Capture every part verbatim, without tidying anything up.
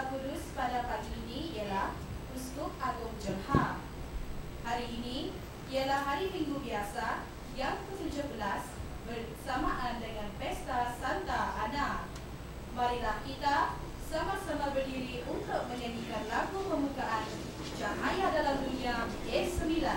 Bapa Kudus pada pagi ini ialah Uskup Agung Johar. Hari ini ialah hari Minggu biasa yang ke tujuh belas bersamaan dengan Pesta Santa Ana. Marilah kita sama-sama berdiri untuk menyanyikan lagu pembukaan Cahaya Dalam Dunia E sembilan.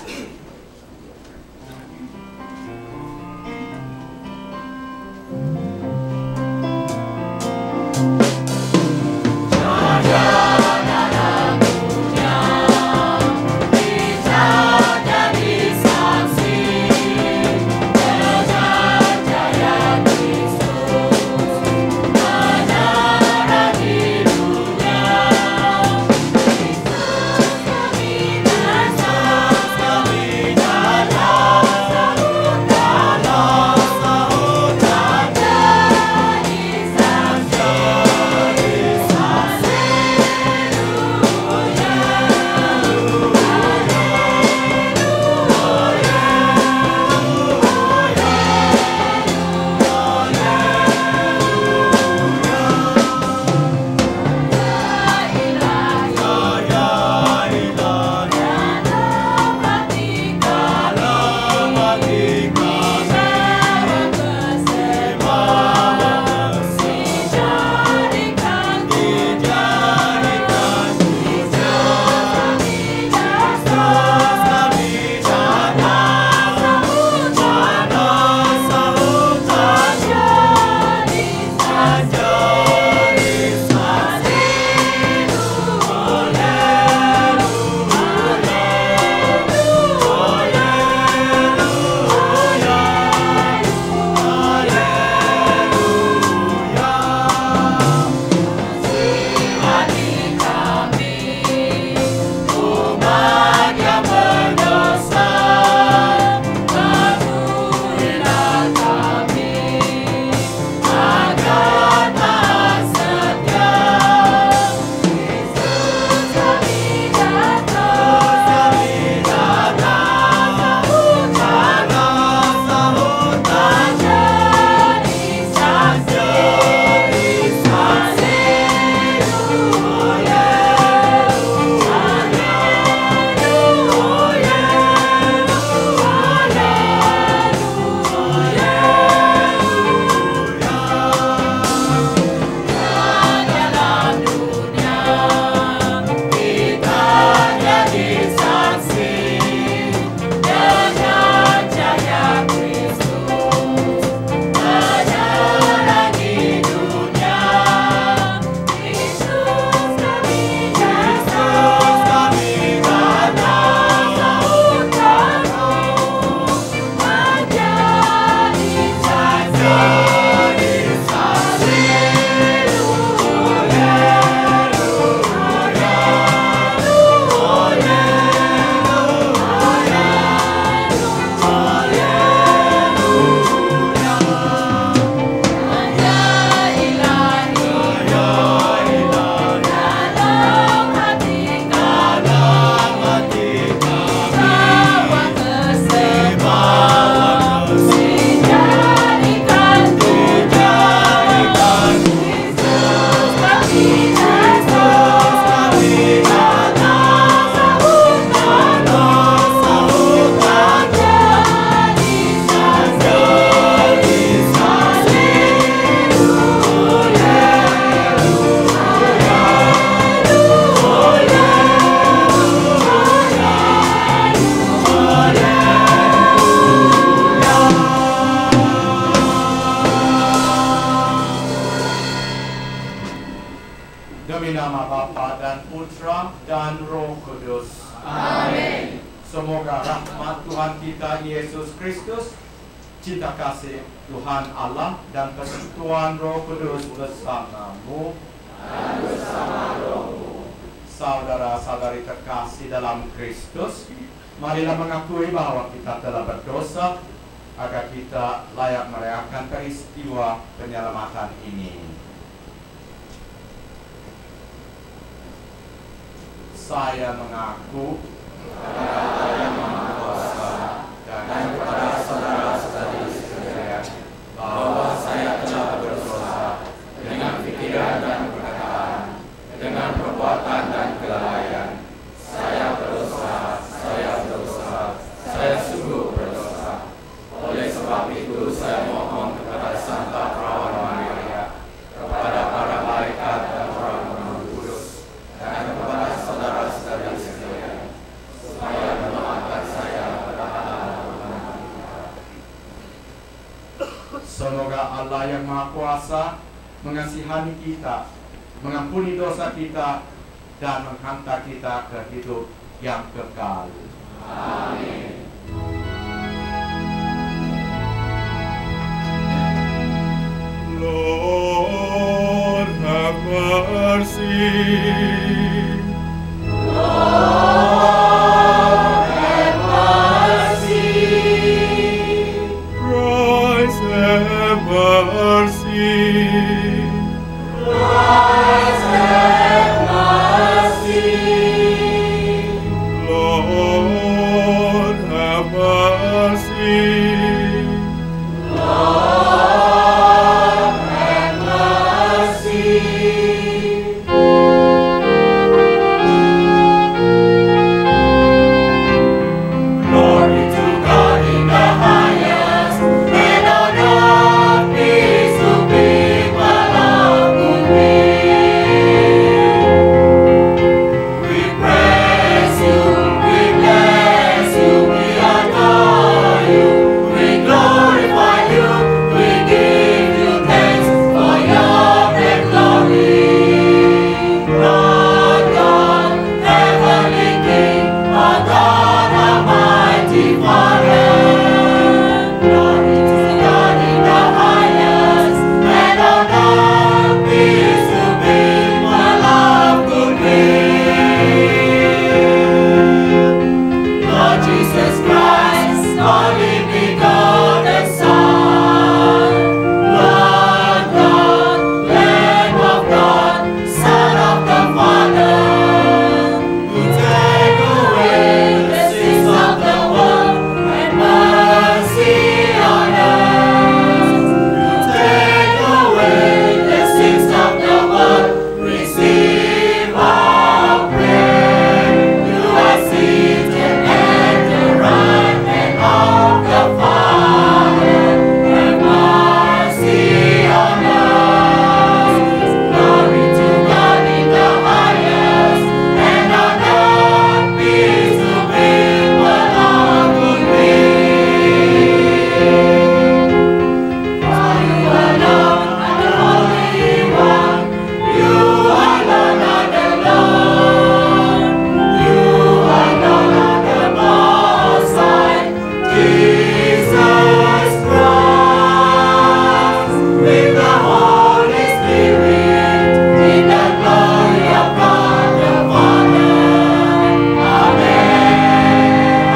Demi nama Bapa dan Putra dan Roh Kudus. Amin. Semoga rahmat Tuhan kita Yesus Kristus, cinta kasih Tuhan Allah dan persekutuan Roh Kudus bersamamu Dan bersama rohmu. Saudara-saudari terkasih dalam Kristus, marilah mengakui bahwa kita telah berdosa agar kita layak merayakan peristiwa penyelamatan ini. Saya mengaku kepada Yang Maha Kuasa dan kepada saudara-saudari sekalian bahwa saya telah berdosa dengan pikiran dan perkataan, dengan Maha Kuasa mengasihani kita, mengampuni dosa kita, dan menghantar kita ke hidup yang kekal. Amin. Lord, have mercy. Lord, have mercy. Christ, have mercy. Christ, have mercy. Lord, have mercy. Lord, have mercy. Glory to God in the highest, and on earth peace to people of good will. We praise you, we bless you, we adore you, we glorify you, we give you thanks for your great glory. Lord God, heavenly King, our God Almighty forever. Glory to God in the highest, and on earth peace to people of good will. Lord Jesus Christ, only begotten Son, Lord God, Lamb of God, Son of the Father, who take away the sins of the world, have mercy on us. Who take away the sins of the world, receive our prayer. You are seated at the right hand of the Father. Have mercy on us. Glory to God in the highest, and on earth peace to people of good will. For you alone are the Holy One. You alone are the Lord. You alone are the Most High, Jesus Christ, with the Holy Spirit, in the glory of God the Father. Amen.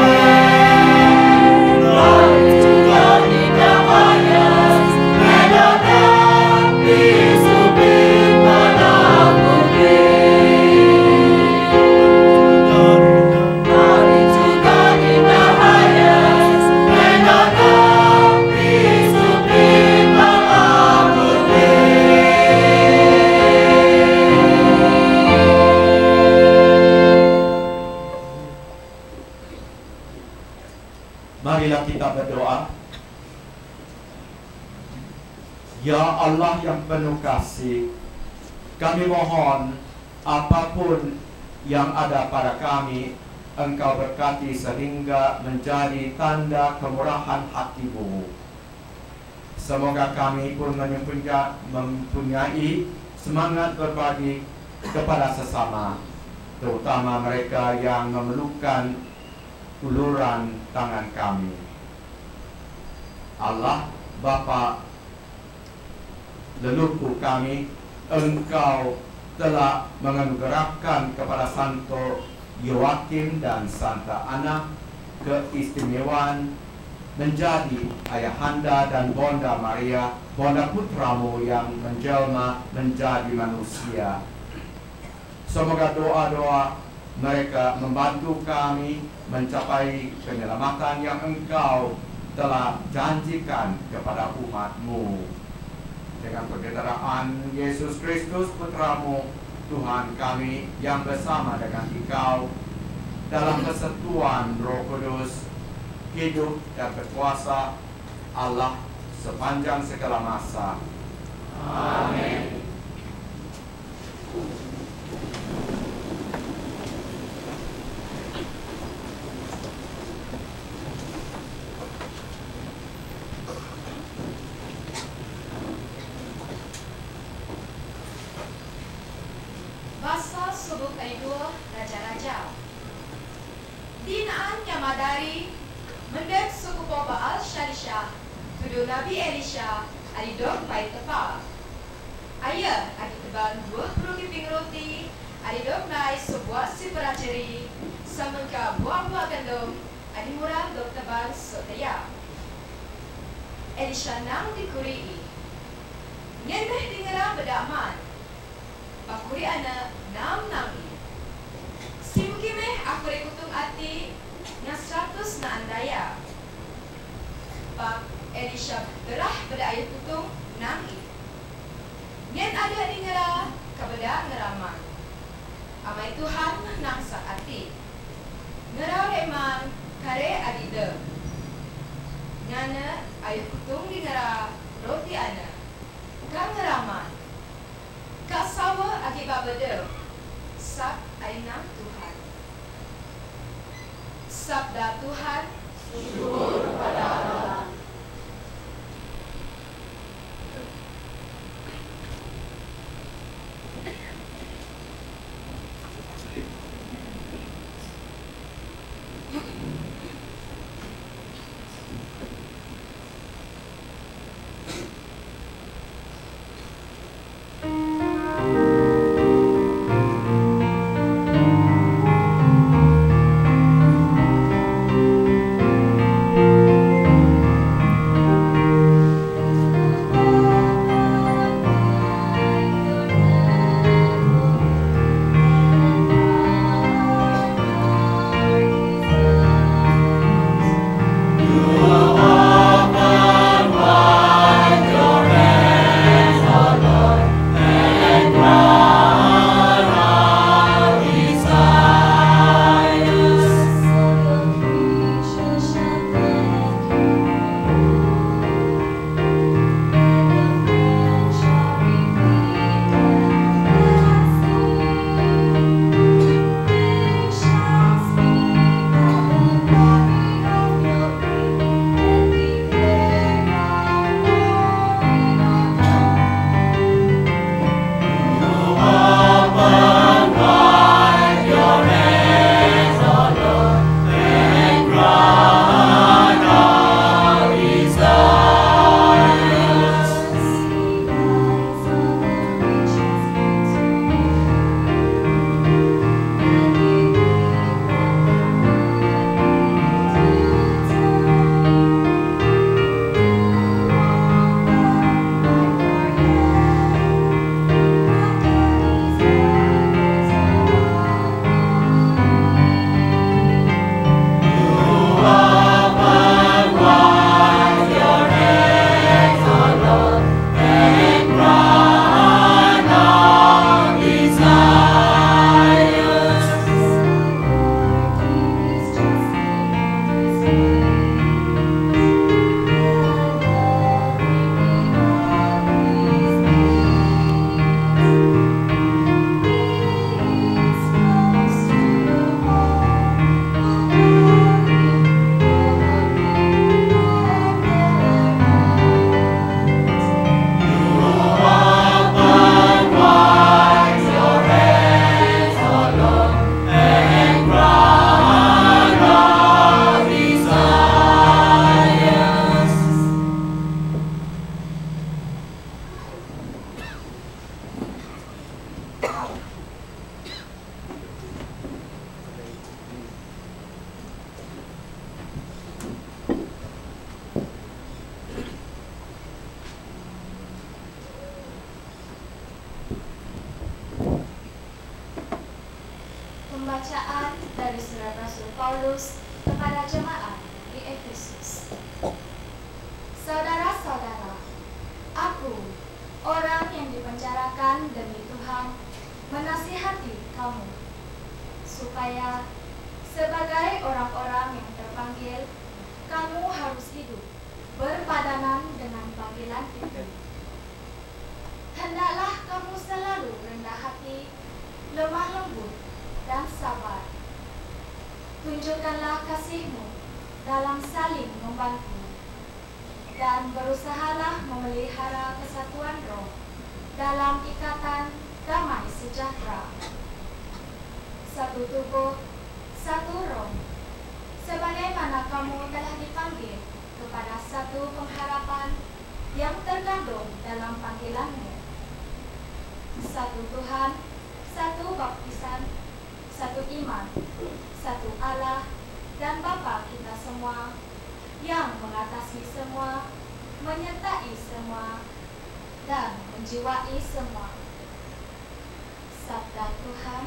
Amen. Glory to God in the highest, and on earth peace to people of good will. Glory to God in the highest, and on earth peace to people of good Marilah kita berdoa. Ya Allah yang penuh kasih, kami mohon apapun yang ada pada kami, Engkau berkati sehingga menjadi tanda kemurahan hati-Mu. Semoga kami pun mempunyai, mempunyai semangat berbagi kepada sesama, terutama mereka yang memerlukan uluran tangan kami. Allah, Bapa leluhur kami, Engkau telah menganugerahkan kepada Santo Yoakim dan Santa Ana keistimewaan menjadi ayahanda dan Bonda Maria, Bonda putramu yang menjelma menjadi manusia. Semoga doa-doa mereka membantu kami mencapai penyelamatan yang Engkau telah janjikan kepada umat-Mu. Dengan pergetaraan Yesus Kristus putramu, Tuhan kami yang bersama dengan Engkau dalam persatuan Roh Kudus, hidup dan berkuasa Allah sepanjang segala masa. Amin. sebut ada dua raja-raja. Dinaan yang madari mendet suku Baal Shalisha tuduh Nabi Elisha ada dok baik tepat. Ayah ada tebal dua puluh keping roti, ada dok naik sebuah si peraceri, semangka buah-buah gandum, ada murah dok tebal sotaya. Elisha nang dikuri. Nyendeh dengeran berdaman. Pakuri anak nam nami. Si mukimeh aku rekutung ati na seratus na andaya. Pak Elisha berah pada ayat kutung nami. Nyen ada dengeran kepada ngeraman. Amai Tuhan nang sak ati. Ngerau emang kare adide. Nyana ayat kutung dengera roti ana. Kang ngeraman. Kak sawa akibat beda. Sab ainam Tuhan. Sabda Tuhan. Syukur kepada Allah. Pembacaan dari surat Rasul Paulus kepada jemaat di Efesus. Saudara-saudara, aku, orang yang dipenjarakan demi Tuhan, menasihati kamu, supaya sebagai orang-orang yang terpanggil, kamu harus hidup berpadanan dengan panggilan itu. Hendaklah kamu selalu rendah hati, lemah lembut, dan sabar. Tunjukkanlah kasihmu dalam saling membantu, dan berusahalah memelihara kesatuan roh dalam ikatan damai sejahtera. satu tubuh, satu roh. Sebagaimana kamu telah dipanggil kepada satu pengharapan yang terkandung dalam panggilanmu. Satu Tuhan, satu baptisan, satu iman, satu Allah dan Bapa kita semua, yang mengatasi semua, menyertai semua, dan menjiwai semua. Sabda Tuhan.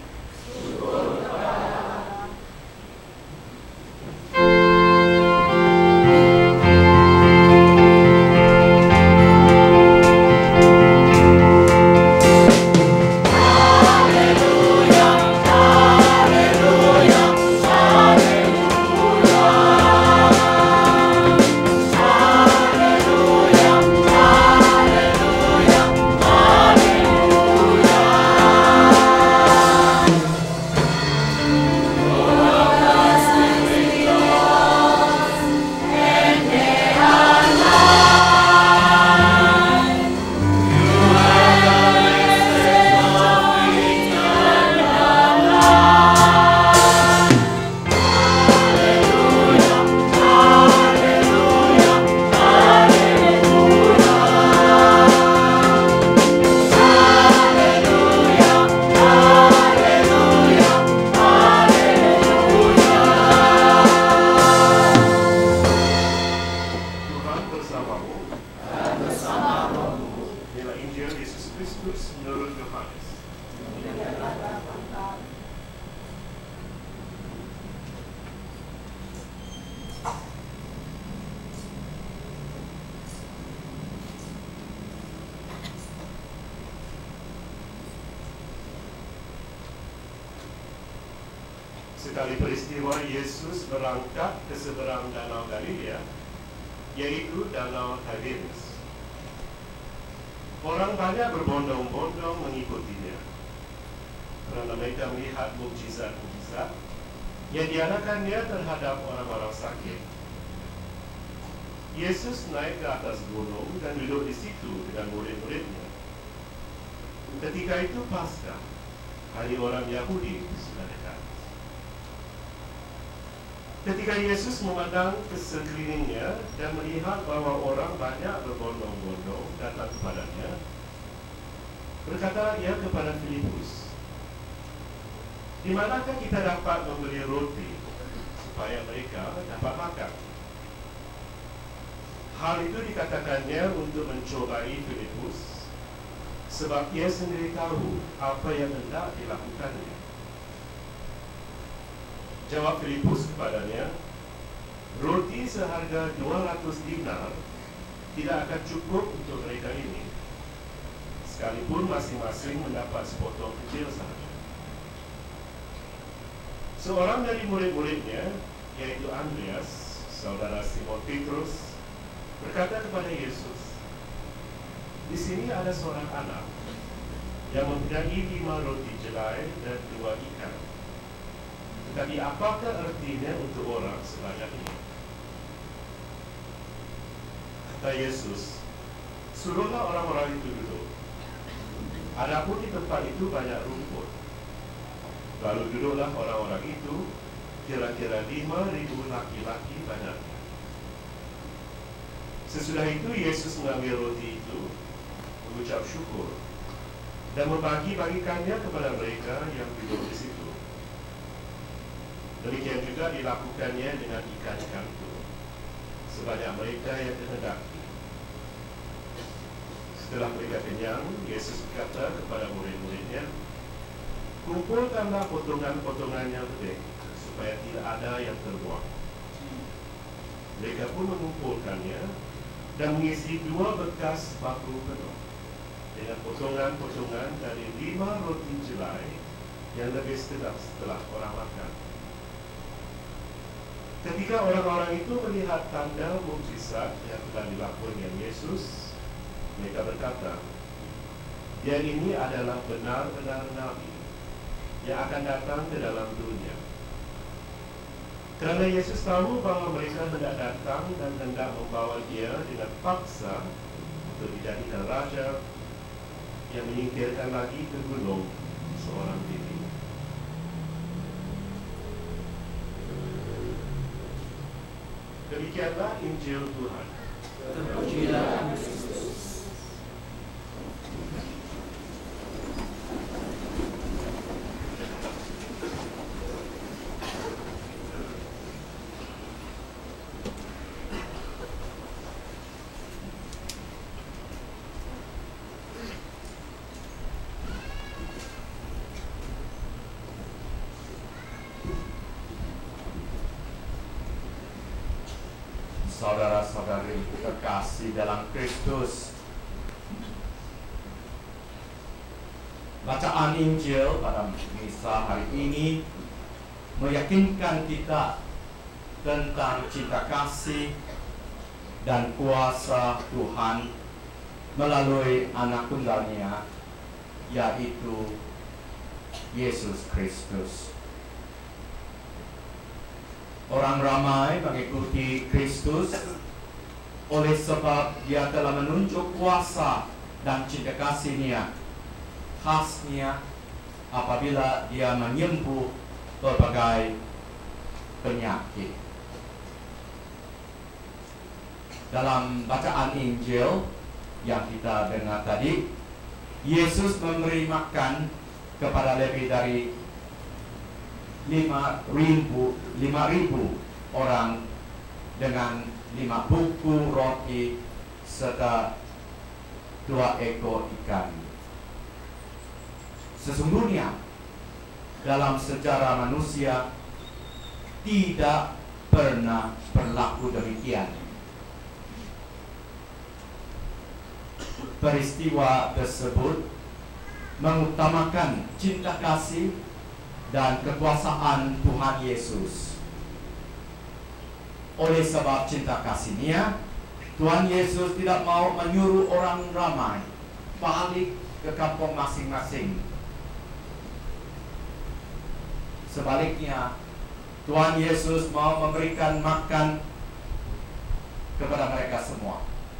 Sekali peristiwa Yesus berangkat ke seberang danau Galilea, yaitu danau Tiberias. Orang banyak berbondong-bondong mengikutinya, karena mereka melihat mukjizat-mukjizat yang diadakannya terhadap orang-orang sakit. Yesus naik ke atas gunung dan duduk di situ dengan murid-muridnya. Ketika itu Paskah, hari orang Yahudi, sudah dekat. Ketika Yesus memandang ke sekelilingnya dan melihat bahwa orang banyak berbondong-bondong datang kepadanya, berkata ia kepada Filipus, "Di manakah kita dapat membeli roti supaya mereka dapat makan?" Hal itu dikatakannya untuk mencobai Filipus, sebab ia sendiri tahu apa yang hendak dilakukannya. Jawab Filipus kepadanya, "Roti seharga dua ratus dinar tidak akan cukup untuk mereka ini, sekalipun masing-masing mendapat sepotong kecil sahaja." Seorang dari murid-muridnya, yaitu Andreas, saudara Simon Petrus, berkata kepada Yesus, "Di sini ada seorang anak yang mempunyai lima roti jelai dan dua ikan. Tetapi apakah artinya untuk orang sebanyak ini?" Kata Yesus, "Suruhlah orang-orang itu duduk. Adapun di tempat itu banyak rumput." Lalu duduklah orang-orang itu, kira-kira lima ribu laki-laki banyaknya. Sesudah itu Yesus mengambil roti itu, mengucap syukur, dan membagi-bagikannya kepada mereka yang duduk di situ. Demikian juga dilakukannya dengan ikan-ikan itu, sebanyak mereka yang kehendaki. Setelah mereka kenyang, Yesus berkata kepada murid-muridnya, "Kumpulkanlah potongan-potongan yang lebih, supaya tidak ada yang terbuang." Mereka pun mengumpulkannya dan mengisi dua bekas paku penuh dengan potongan-potongan dari lima roti jelai yang lebih setelah setelah orang makan. Ketika orang-orang itu melihat tanda mukjizat yang telah dilakukan Yesus, mereka berkata, "Dia ini adalah benar-benar nabi yang akan datang ke dalam dunia." Kerana Yesus tahu bahwa mereka hendak datang dan hendak membawa dia dengan paksa untuk dijadikan raja, yang menyingkirkan lagi ke gunung seorang diri. Demikianlah Injil Tuhan. Terpujilah Kristus. Saudara-saudari terkasih dalam Kristus, bacaan Injil pada misa hari ini meyakinkan kita tentang cinta kasih dan kuasa Tuhan melalui anak tunggalnya, yaitu Yesus Kristus. Orang ramai mengikuti Kristus oleh sebab Dia telah menunjuk kuasa dan cinta kasih-Nya, khasnya apabila Dia menyembuh berbagai penyakit. Dalam bacaan Injil yang kita dengar tadi, Yesus memberi makan kepada lebih dari lima ribu, lima ribu orang dengan lima buku roti serta dua ekor ikan. Sesungguhnya dalam sejarah manusia tidak pernah berlaku demikian. Peristiwa tersebut mengutamakan cinta kasih dan kekuasaan Tuhan Yesus. Oleh sebab cinta kasih-Nya, Tuhan Yesus tidak mau menyuruh orang ramai balik ke kampung masing-masing. Sebaliknya, Tuhan Yesus mau memberikan makan kepada mereka semua.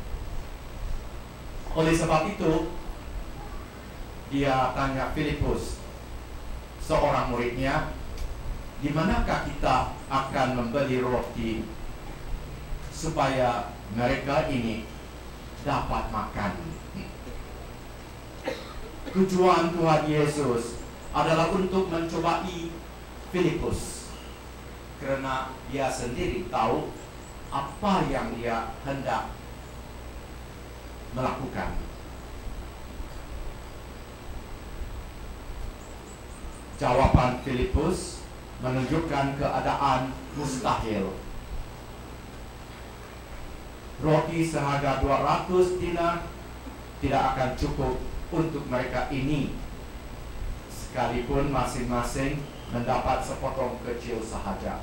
Oleh sebab itu, Dia tanya Filipus, seorang muridnya, di manakah kita akan membeli roti supaya mereka ini dapat makan? Tujuan Tuhan Yesus adalah untuk mencobai Filipus, karena dia sendiri tahu apa yang dia hendak melakukan. Jawaban Filipus menunjukkan keadaan mustahil. Roti seharga dua ratus dinar tidak akan cukup untuk mereka ini, sekalipun masing-masing mendapat sepotong kecil sahaja.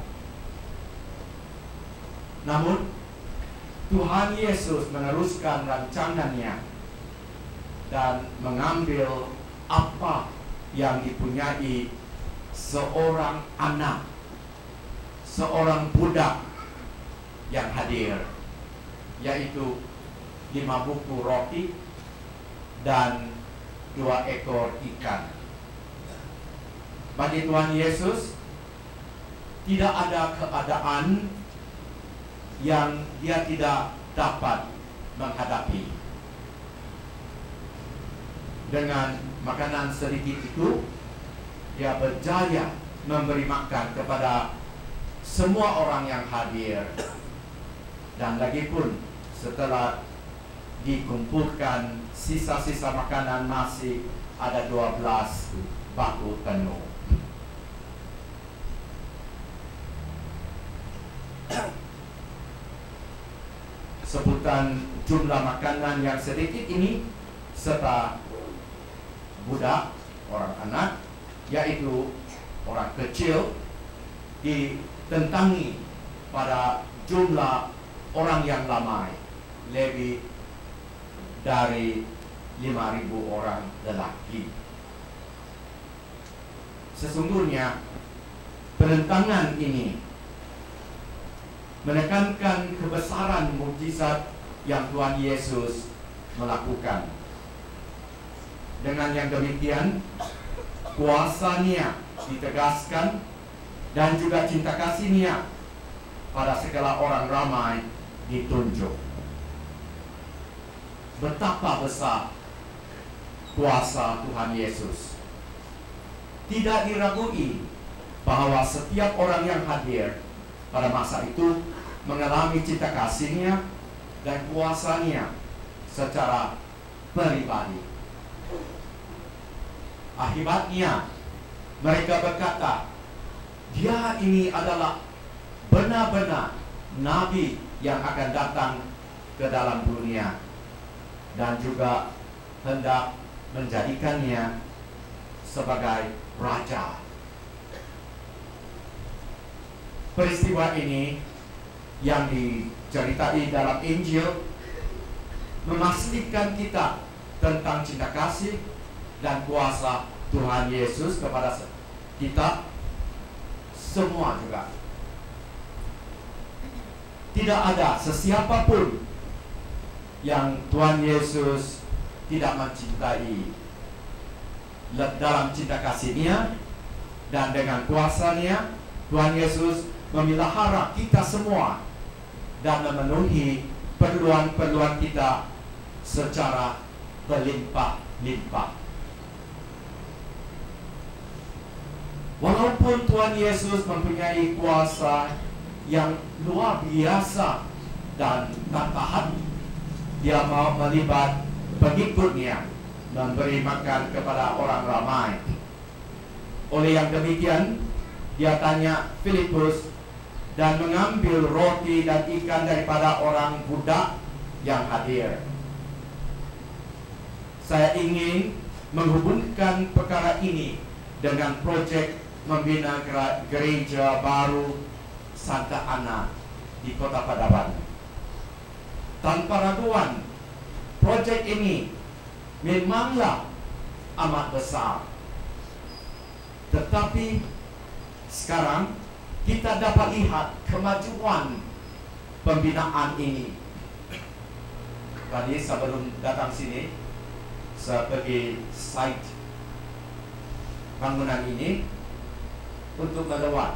Namun, Tuhan Yesus meneruskan rancangannya dan mengambil apa yang dipunyai seorang anak, seorang budak yang hadir, yaitu lima buku roti dan dua ekor ikan. Bagi Tuhan Yesus, tidak ada keadaan yang Dia tidak dapat menghadapi. Dengan makanan sedikit itu, Dia berjaya memberi makan kepada semua orang yang hadir. Dan lagi pun setelah dikumpulkan sisa-sisa makanan, masih ada dua belas baku penuh. Sebutan jumlah makanan yang sedikit ini serta budak, orang anak, yaitu orang kecil, ditentangi pada jumlah orang yang ramai, lebih dari lima ribu orang lelaki. Sesungguhnya penentangan ini menekankan kebesaran mukjizat yang Tuhan Yesus melakukan. Dengan yang demikian, kuasa-Nya ditegaskan dan juga cinta kasih-Nya pada segala orang ramai ditunjuk. Betapa besar kuasa Tuhan Yesus. Tidak diragui bahwa setiap orang yang hadir pada masa itu mengalami cinta kasih-Nya dan kuasa-Nya secara pribadi. Akibatnya mereka berkata, dia ini adalah benar-benar nabi yang akan datang ke dalam dunia, dan juga hendak menjadikannya sebagai raja. Peristiwa ini yang diceritai dalam Injil memastikan kita tentang cinta kasih dan kuasa Tuhan Yesus kepada kita semua juga. Tidak ada sesiapapun yang Tuhan Yesus tidak mencintai. Dalam cinta kasih-Nya dan dengan kuasa-Nya, Tuhan Yesus memelihara kita semua dan memenuhi perluan-perluan kita secara berlimpah-limpah. Walaupun Tuhan Yesus mempunyai kuasa yang luar biasa dan tanpa hati, Dia mau melibat pengikut-Nya, memberi makan kepada orang ramai. Oleh yang demikian, Dia tanya Filipus dan mengambil roti dan ikan daripada orang budak yang hadir. Saya ingin menghubungkan perkara ini dengan proyek membina gereja baru Santa Ana di Kota Padawan. Tanpa raguan, proyek ini memanglah amat besar. Tetapi sekarang kita dapat lihat kemajuan pembinaan ini. Tadi sebelum datang sini, saya pergi site bangunan ini untuk melewat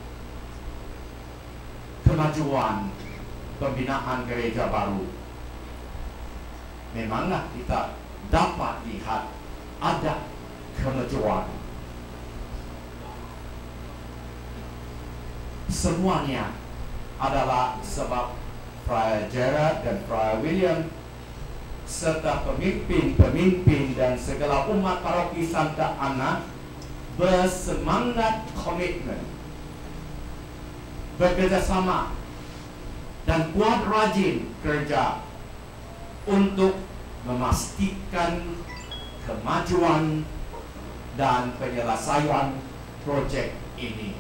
kemajuan pembinaan gereja baru. Memanglah kita dapat lihat ada kemajuan. Semuanya adalah sebab Friar Gerard dan Friar William serta pemimpin-pemimpin dan segala umat paroki Santa Ana bersemangat komitmen, bekerjasama dan kuat rajin kerja untuk memastikan kemajuan dan penyelesaian proyek ini.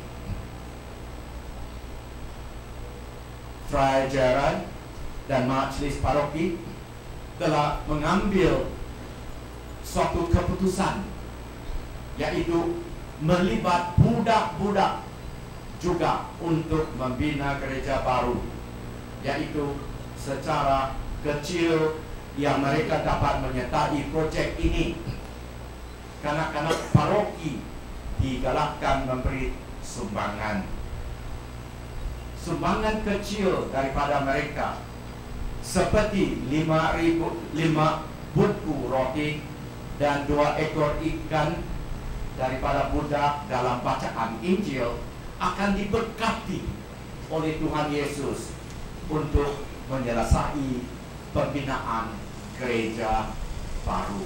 Friar Gerard dan Majelis Paroki telah mengambil suatu keputusan, yaitu melibat budak-budak juga untuk membina gereja baru, yaitu secara kecil yang mereka dapat menyertai proyek ini. Kanak-kanak paroki digalakkan memberi sumbangan. Sumbangan kecil daripada mereka seperti lima ribu lima buku roti dan dua ekor ikan daripada budak dalam bacaan Injil akan diberkati oleh Tuhan Yesus untuk menyelesaikan pembinaan gereja baru.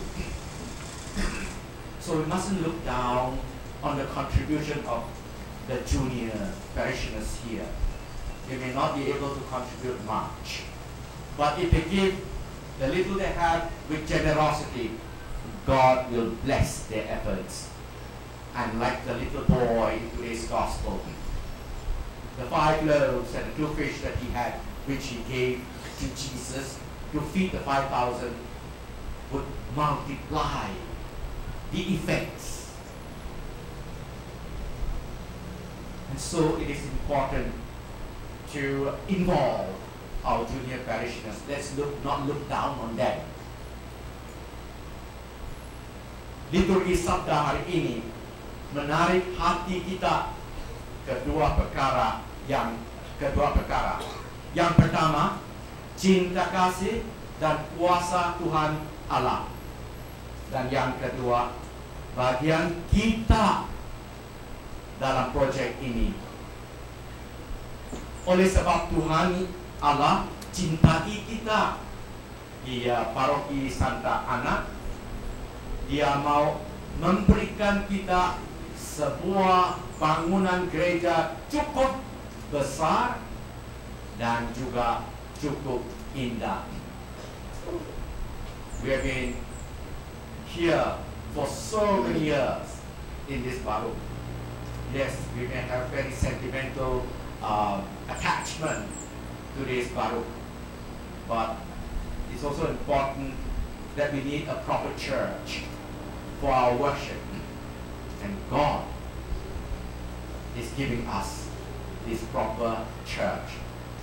So we mustn't look down on the contribution of the junior parishioners here. They may not be able to contribute much, but if they give the little they have with generosity, God will bless their efforts. And like the little boy in today's gospel, the five loaves and the two fish that he had, which he gave to Jesus to feed the five thousand, would multiply the effects. And so it is important to involve our junior parishioners. Let's look, not look down on them. Liturgi Sabda hari ini menarik hati kita kedua perkara yang kedua perkara. Yang pertama, cinta kasih dan kuasa Tuhan Allah. Dan yang kedua, bagian kita dalam proyek ini. Oleh sebab Tuhan Allah cintai kita, Dia paroki Santa Ana, Dia mau memberikan kita sebuah bangunan gereja cukup besar dan juga cukup indah. We have been here for so many years in this Baruch. Yes, we may have very sentimental uh, attachment to this Baruch, but it's also important that we need a proper church for our worship, and God is giving us this proper church.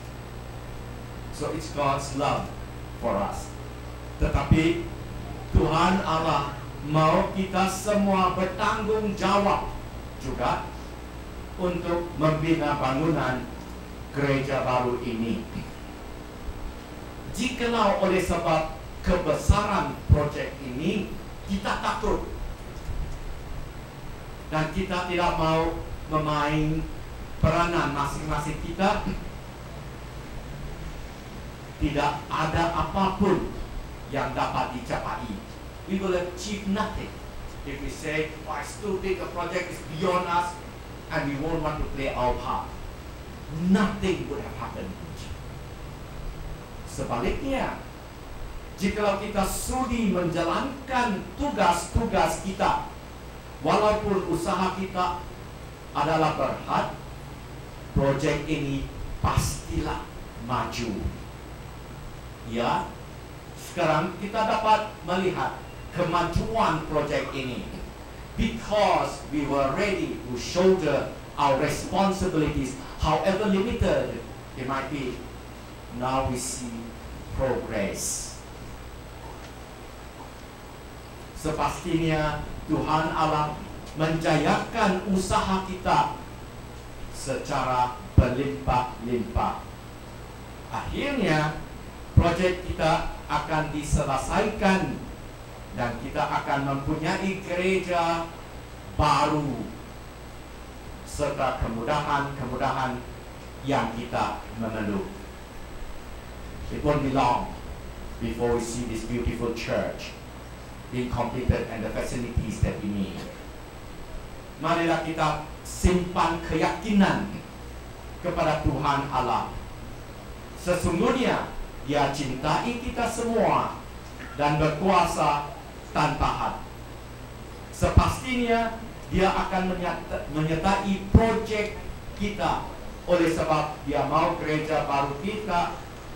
So it's God's love for us. Tetapi Tuhan Allah mau kita semua bertanggung jawab juga untuk membina bangunan gereja baru ini. Jikalau oleh sebab kebesaran proyek ini kita takut dan kita tidak mau memain peranan masing-masing kita, tidak ada apapun yang dapat dicapai. We will achieve nothing if we say, oh, it's too big a project, it's beyond us, and we won't want to play our part. Nothing would have happened. Sebaliknya, jikalau kita sudi menjalankan tugas-tugas kita, walaupun usaha kita adalah berat, proyek ini pastilah maju. Ya, sekarang kita dapat melihat kemajuan proyek ini because we were ready to shoulder our responsibilities, however limited it might be. Now we see progress. Sepastinya Tuhan Allah menjayakan usaha kita secara berlimpah-limpah. Akhirnya proyek kita akan diselesaikan dan kita akan mempunyai gereja baru serta kemudahan-kemudahan yang kita memerlukan. It won't be long before we see this beautiful church being completed and the facilities that we need. Marilah kita simpan keyakinan kepada Tuhan Allah. Sesungguhnya Dia cintai kita semua dan berkuasa tanpa had. Sepastinya Dia akan menyertai proyek kita oleh sebab Dia mau gereja baru kita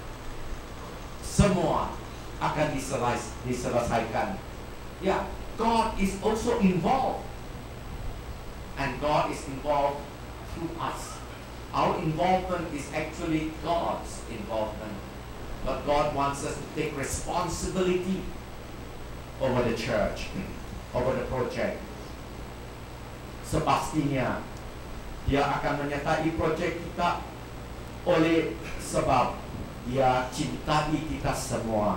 semua akan diselesaikan. Ya, God is also involved. And God is involved through us. Our involvement is actually God's involvement. But God wants us to take responsibility over the church, over the project. Sepastinya Dia akan menyertai projek kita oleh sebab Dia cintai kita semua.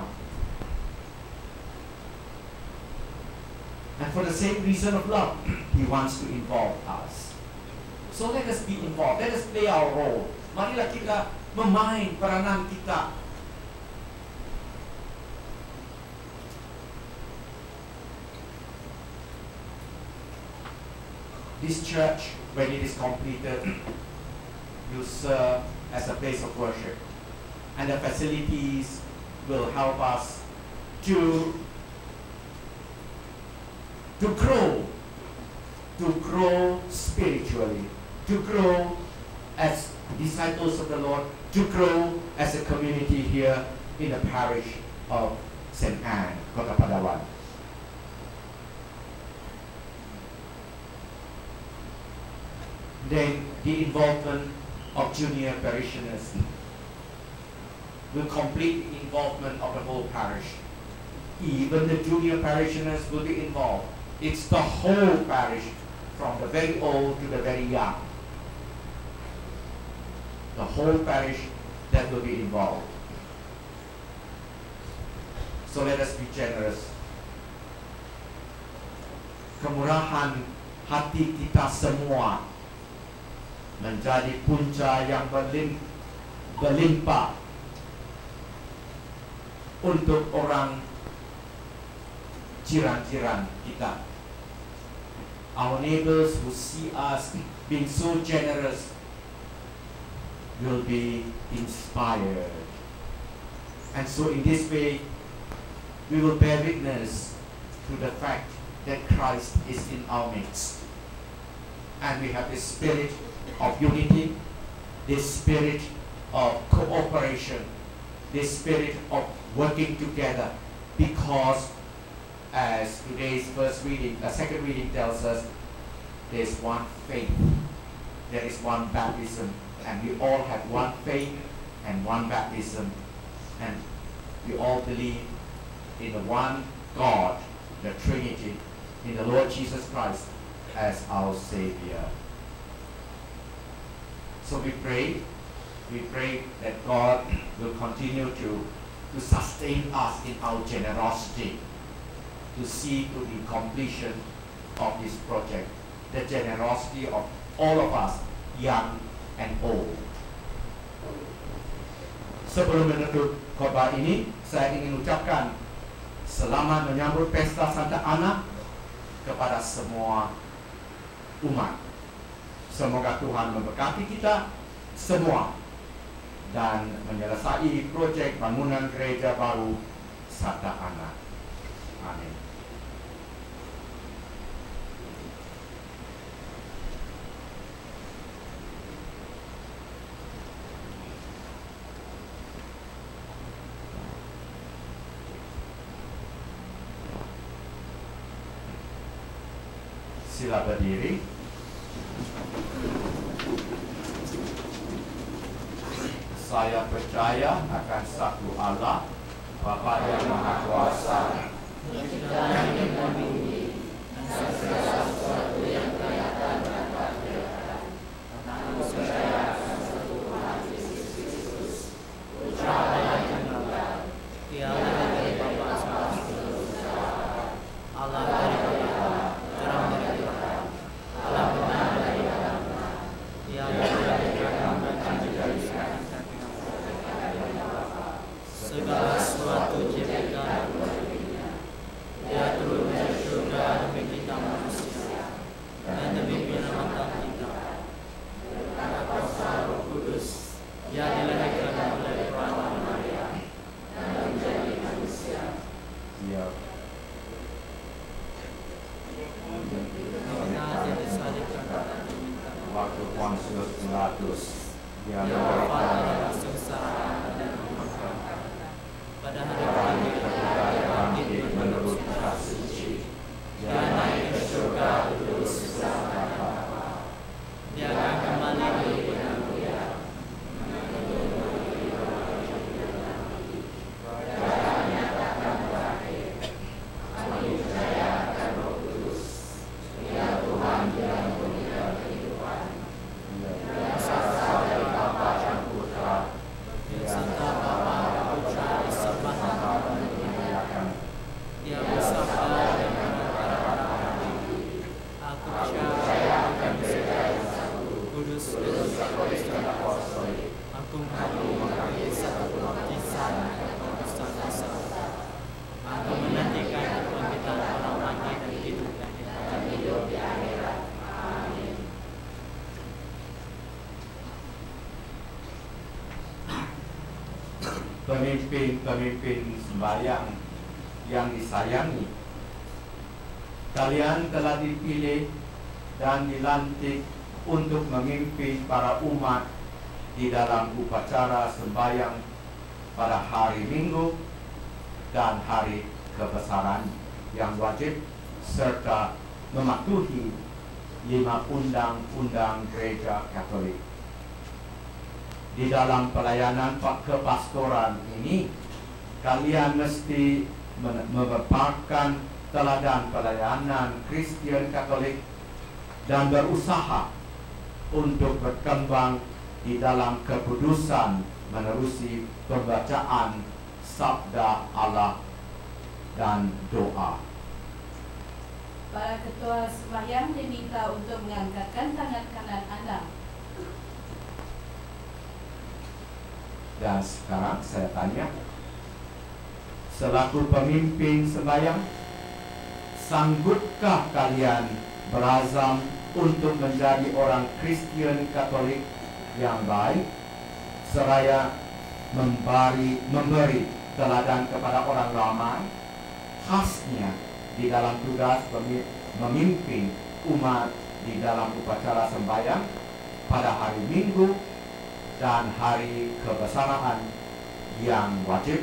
And for the same reason of love, He wants to involve us. So let us be involved. Let us play our role. Marilah kita memain peranan kita. This church, when it is completed, will serve as a place of worship. And the facilities will help us to to grow, to grow spiritually, to grow as disciples of the Lord, to grow as a community here in the parish of Saint Anne, Kota Padawan. Then the involvement of junior parishioners will complete the involvement of the whole parish. Even the junior parishioners will be involved. It's the whole parish, from the very old to the very young. the whole parish that will be involved. So let us be generous. Kemurahan hati kita semua menjadi punca yang berlim, berlimpah untuk orang jiran-jiran kita. Our neighbors who see us being so generous will be inspired. And so in this way, we will bear witness to the fact that Christ is in our midst. And we have this spirit of unity, this spirit of cooperation, this spirit of working together, because as today's first reading, the second reading tells us, there is one faith, there is one baptism, and we all have one faith and one baptism, and we all believe in the one God, the Trinity, in the Lord Jesus Christ as our Savior. So we pray, we pray that God will continue to, to sustain us in our generosity, to see to the completion of this project, the generosity of all of us, young and old. Sebelum menutup khotbah ini, saya ingin ucapkan selamat menyambut Pesta Santa Ana kepada semua umat. Semoga Tuhan memberkati kita semua dan menyelesaikan proyek bangunan gereja baru Santa Ana. Amin. Sila berdiri. Saya percaya akan satu Allah, Bapa yang Maha Kuasa, Pencipta langit dan bumi, dan segala sesuatu yang kelihatan dan tak kelihatan. Aku percaya akan satu Tuhan Yesus Kristus, Putra Allah yang tunggal, Tiada dari Bapa semasa Allah dari Bapa, terang dari Bapa, Allah benar dari Bapa, Tiada dari Bapa dan dari sekarang. Segala sesuatu ciptaan Dia turun dari surga demi kita manusia dan demi penyelamatan kita. Karena kuasa Roh Kudus, Dia dilahirkan oleh perawan Maria dan menjadi manusia. Dia disalibkan waktu Pontius Pilatus. Dia melakukan kesengsaraan dan pada hari ketiga Dia bangkit menurut kasih suci. Dia naik ke surga duduk sebelah kanan Bapa. Dia akan kembali dengan mulia dan menyatakan terakhir. Kami percaya akan Roh Kudus, Dia Tuhan yang memberikan kehidupan. Dia satu dari Bapa dan Putra. Dia serta Bapa dan Putra disembah dan dimuliakan. Dia bersabda dengan para nabi. Aku percaya akan gereja yang satu, kudus dan apostolik. Aku mengakui satu baptisan dan pengurusan dosa. Aku menantikan kebangkitan orang mati dan hidup dan hidup di akhirat. Amin. Pemimpin-pemimpin sembahyang yang disayangi, kalian telah dipilih dan dilantik untuk memimpin para umat di dalam upacara sembahyang pada hari Minggu dan hari kebesaran yang wajib, serta mematuhi lima undang-undang gereja Katolik. Di dalam pelayanan kepastoran ini, kalian mesti memaparkan teladan pelayanan Kristen Katolik dan berusaha untuk berkembang di dalam kekudusan menerusi pembacaan sabda Allah dan doa. Para ketua sembahyang diminta untuk mengangkatkan tangan kanan anda. Dan sekarang saya tanya, selaku pemimpin sembahyang, sanggupkah kalian berazam untuk menjadi orang Kristian Katolik yang baik, seraya memberi, memberi teladan kepada orang ramai, khasnya di dalam tugas memimpin umat di dalam upacara sembahyang pada hari Minggu dan hari kebesaran yang wajib?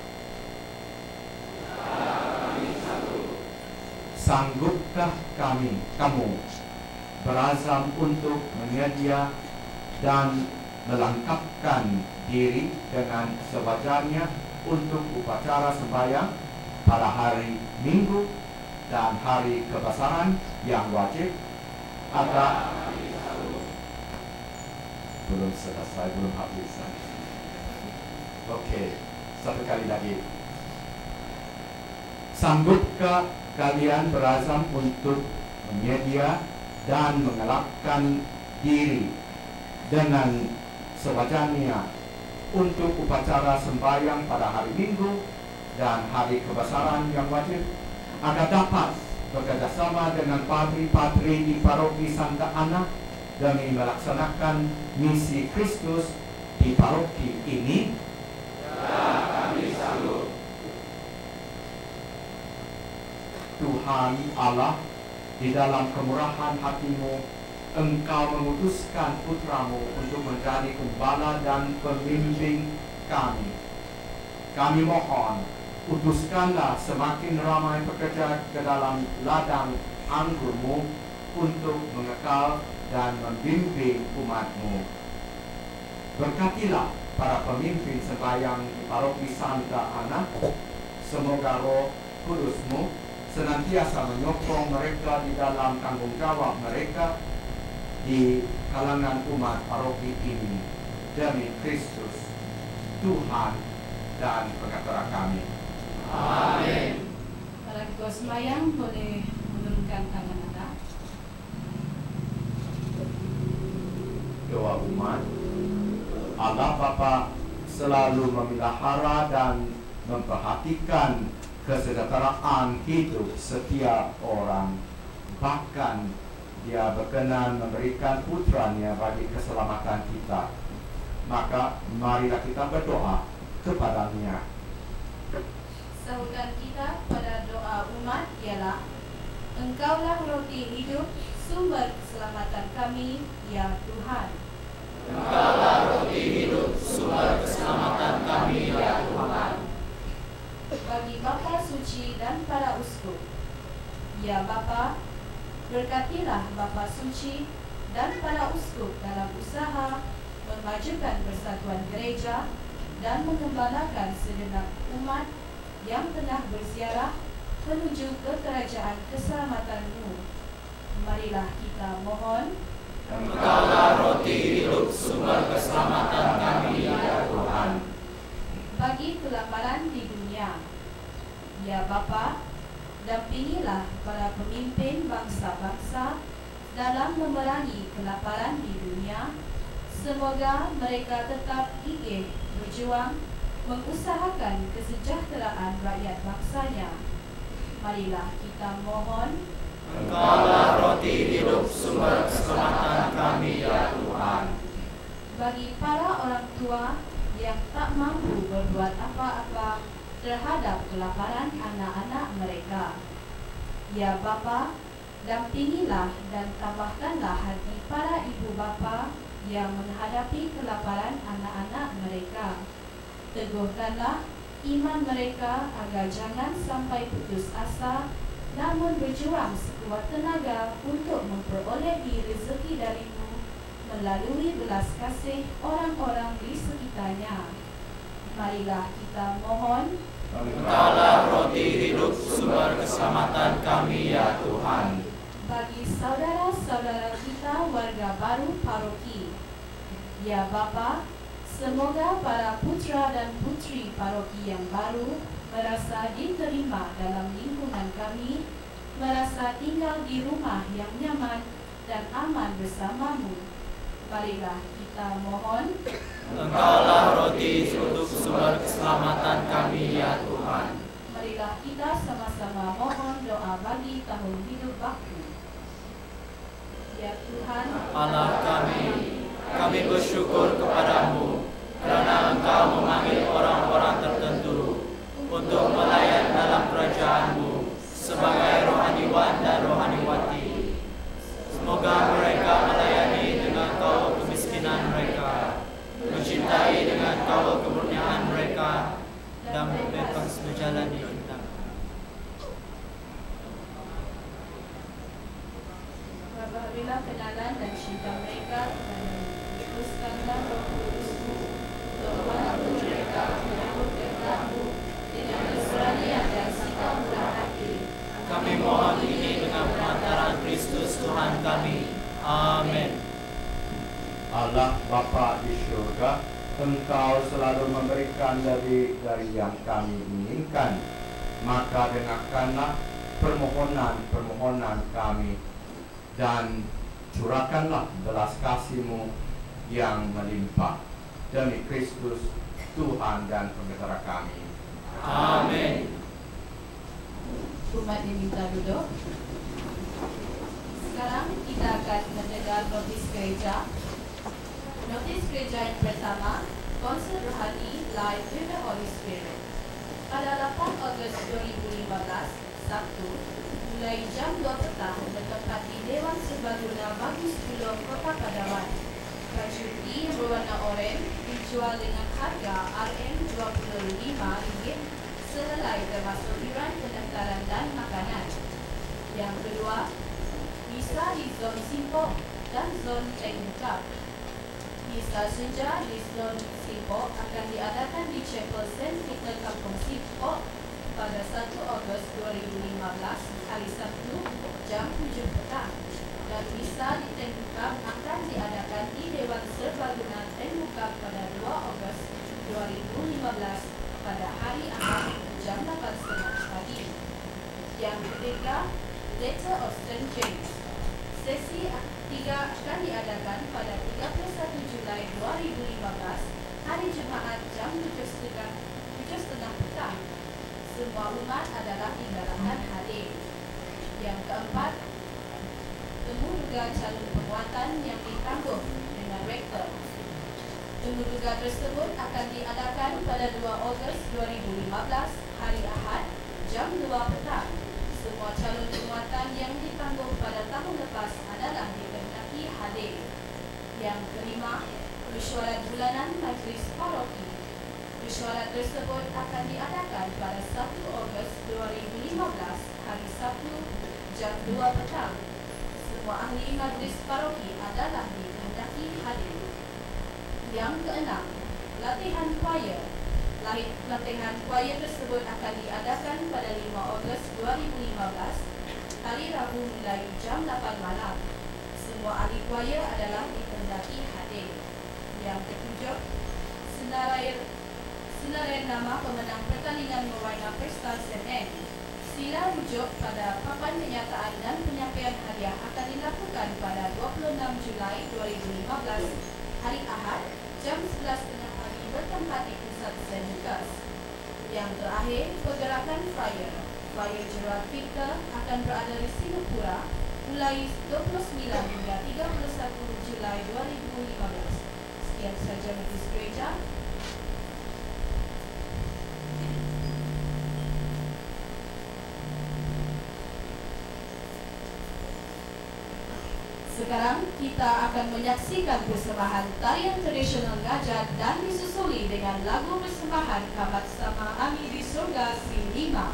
Sanggupkah kami, kamu berazam untuk menyedia dan melengkapkan diri dengan sewajarnya untuk upacara sembahyang pada hari Minggu dan hari kebesaran yang wajib? Atau belum selesai, belum habis. Oke, satu kali lagi. Sanggupkah kalian berazam untuk menyedia dan mengelakkan diri dengan sewajarnya untuk upacara sembahyang pada hari Minggu dan hari kebesaran yang wajib, agar dapat bekerjasama dengan padri-padri di paroki Santa Ana demi melaksanakan misi Kristus di paroki ini? Ya, kami sanggup. Tuhan Allah, di dalam kemurahan hatimu, Engkau mengutuskan putramu untuk menjadi gembala dan pemimpin kami. Kami mohon, utuskanlah semakin ramai pekerja ke dalam ladang anggurmu untuk mengekal dan membimbing umatmu. Berkatilah para pemimpin sembahyang di paroki Santa Ana. Semoga Roh Kudusmu senantiasa menyokong mereka di dalam tanggung jawab mereka di kalangan umat paroki ini, demi Kristus Tuhan dan pengacara kami. Amin. Para ketua sembahyang boleh menurunkan tangan anda. Doa umat. Allah Bapa selalu memelihara dan memperhatikan kesejahteraan hidup setiap orang. Bahkan Dia berkenan memberikan putranya bagi keselamatan kita. Maka marilah kita berdoa kepadanya. Sahutan kita pada doa umat ialah, Engkaulah roti hidup, sumber keselamatan kami, ya Tuhan. Engkaulah roti hidup, sumber keselamatan kami, ya Tuhan. Bagi Bapa Suci dan para uskup, ya Bapa, berkatilah Bapa Suci dan para uskup dalam usaha memajukan persatuan gereja dan mengembalakan segenap umat yang tengah berziarah menuju ke kerajaan keselamatan-Mu. Marilah kita mohon. Engkaulah roti hidup, sumber keselamatan kami, ya Tuhan. Bagi kelaparan di dunia, ya Bapa, dampingilah para pemimpin bangsa-bangsa dalam memerangi kelaparan di dunia. Semoga mereka tetap gigih berjuang mengusahakan kesejahteraan rakyat bangsanya. Marilah kita mohon. Engkaulah roti hidup, sumber keselamatan kami, ya Tuhan. Bagi para orang tua yang tak mampu berbuat apa-apa terhadap kelaparan anak-anak mereka, ya Bapa, dampingilah dan tambahkanlah hati para ibu bapa yang menghadapi kelaparan anak-anak mereka. Teguhkanlah iman mereka agar jangan sampai putus asa, namun berjuang sekuat tenaga untuk memperolehi rezeki dari-Mu melalui belas kasih orang-orang di sekitarnya. Marilah kita mohon. Engkaulah roti hidup, sumber keselamatan kami, ya Tuhan. Bagi saudara-saudara kita warga baru paroki, Ya Bapa, semoga para putra dan putri paroki yang baru merasa diterima dalam lingkungan kami, merasa tinggal di rumah yang nyaman dan aman bersamamu. Marilah kita mohon. Engkaulah roti untuk sumber keselamatan kami ya Tuhan. Marilah kita sama-sama mohon doa bagi tahun hidup baku. Ya Tuhan, Allah kami, kami bersyukur kepadamu kerana Engkau memanggil orang-orang tertentu untuk melayan dalam kerajaan-Mu sebagai rohaniwan dan rohaniwati. Semoga mereka melayani dengan kawal kemiskinan mereka, mencintai dengan kawal kemurnian mereka, dan bebas menjalani hidup. berilah kenalan dan cinta mereka kepadamu. Teruskanlah Roh Kudus-Mu untuk membantu mereka menyambut kehendak-Mu dengan keseranian dan sikap murah hati. Kami mohon ini dengan perantaraan Kristus Tuhan kami. Amin. Allah Bapa di surga, Engkau selalu memberikan lebih dari yang kami inginkan. Maka dengarkanlah permohonan-permohonan kami dan curahkanlah belas kasih-Mu yang melimpah. Demi Kristus, Tuhan dan Penggerak kami. Amin. Umat diminta duduk. Sekarang kita akan mendengar notis gereja. Notis gereja yang pertama, konser rohani Live with the Holy Spirit. Pada delapan Ogos dua ribu lima belas, Sabtu, mulai jam dua petang bertempat di Dewan Serbaguna Bagus Pulau Kota Padawan. Baju yang berwarna oranye dijual dengan harga R M dua puluh lima ringgit sehelai termasuk iuran pendaftaran dan makanan. Yang kedua, misa di zon Simpo dan zon Teknikal. Misa senja di zon Simpo akan diadakan di Chapel Saint Peter Kampung Simpo pada satu Ogos dua ribu lima belas hari Sabtu jam tujuh petang. Dan misa di Teknikal akan diadakan di Dewan Serbaguna Teknikal pada dua Ogos dua ribu lima belas pada hari Ahad jam delapan tiga puluh pagi. Yang ketiga, Letter of Saint James. Sesi tiga akan diadakan pada tiga puluh satu Julai dua ribu lima belas hari Jumaat jam tujuh tiga puluh petang. Semua umat adalah digalakkan hadir. Yang keempat, temu duga calon penguatan yang ditangguh dengan rektor. Temu duga tersebut akan diadakan pada dua Ogos dua ribu lima belas hari Ahad jam dua petang. Semua calon penguatan yang ditangguh pada tahun lepas adalah dikehendaki hadir. Yang kelima, mesyuarat bulanan Majlis Paroki. Mesyuarat tersebut akan diadakan pada satu Ogos dua ribu lima belas hari Sabtu jam dua petang. Semua ahli Majlis Paroki adalah dikehendaki hadir. Yang keenam, latihan choir. Latihan choir tersebut akan diadakan pada lima Ogos dua ribu lima belas hari Rabu mulai jam lapan malam. Semua ahli choir adalah dikehendaki hadir. Yang ketujuh, senaraian senaraian nama pemenang pertandingan mewarna pesta S M N. Sila rujuk pada papan kenyataan dan penyampaian hadiah akan dilakukan pada dua puluh enam Julai dua ribu lima belas hari Ahad jam sebelas tiga puluh pagi bertempat di pusat Saint Lucas. Yang terakhir, pergerakan flyer. Flyer Gerald Victor akan berada di Singapura mulai dua puluh sembilan hingga tiga puluh satu Julai dua ribu lima belas. Sekian saja notis gereja. Sekarang kita akan menyaksikan persembahan tarian tradisional Ngajat dan disusuli dengan lagu persembahan Kabat Sama Ami di Surga Si lima.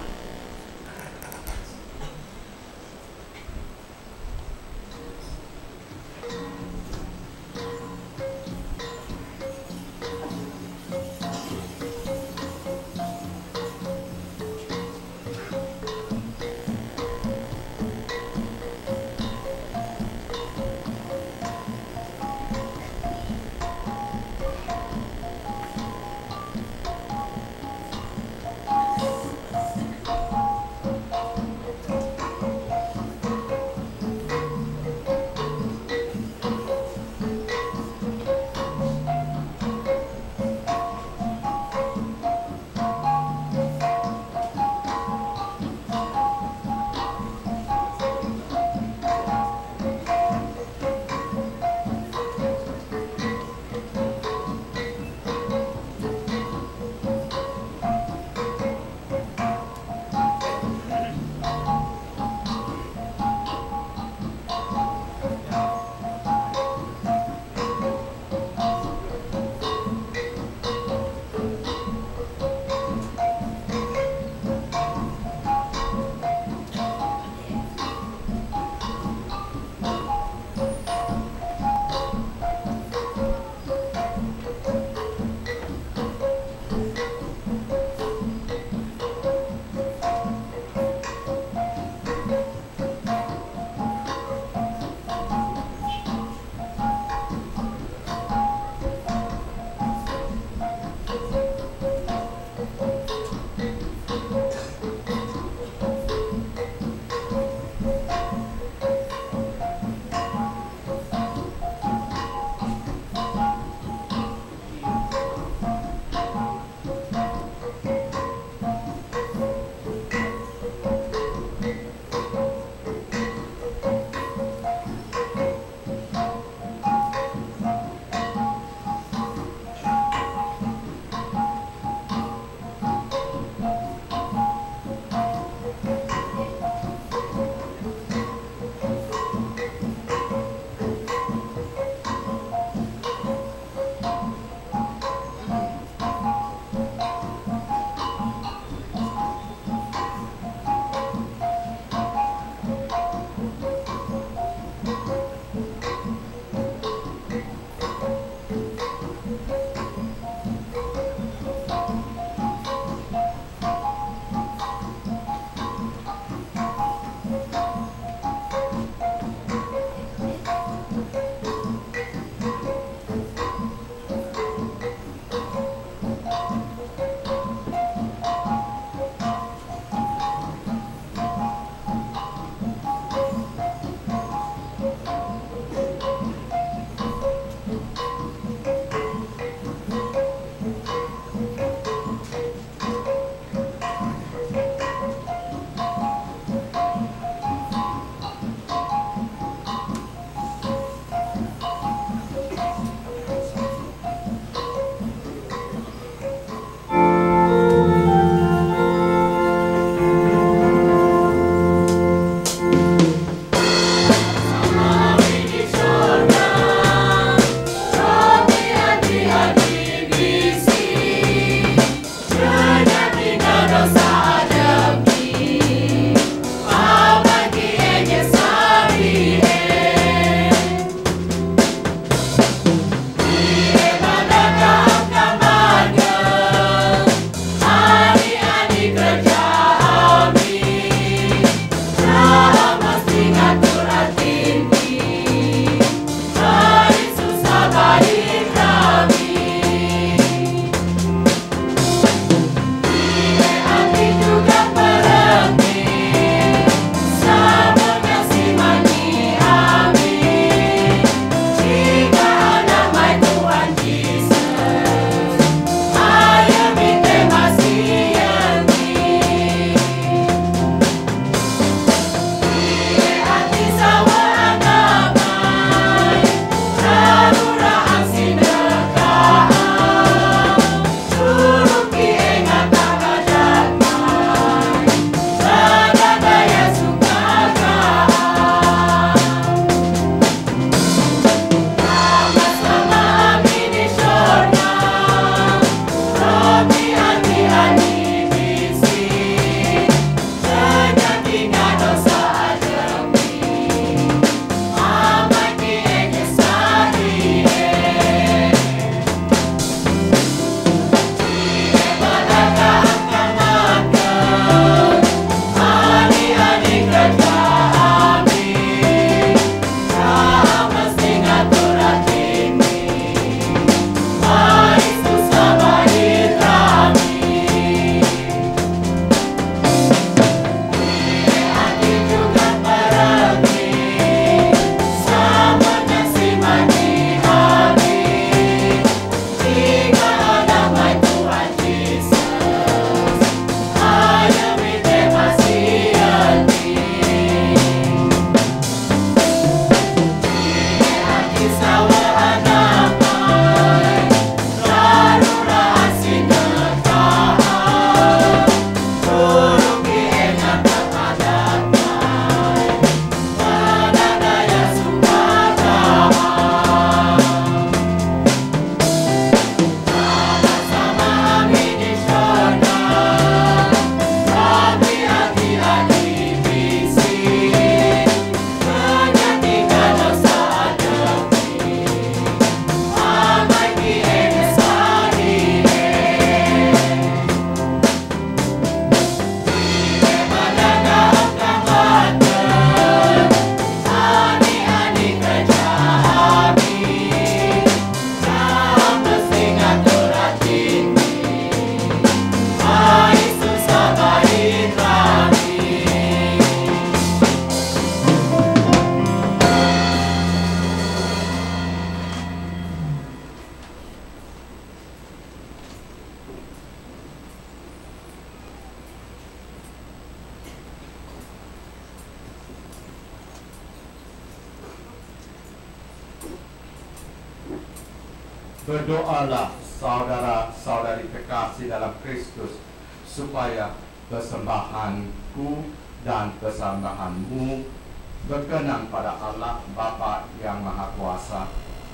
Berdoalah saudara-saudari kekasih dalam Kristus, supaya persembahanku dan persembahanmu berkenan pada Allah Bapa yang Maha Kuasa.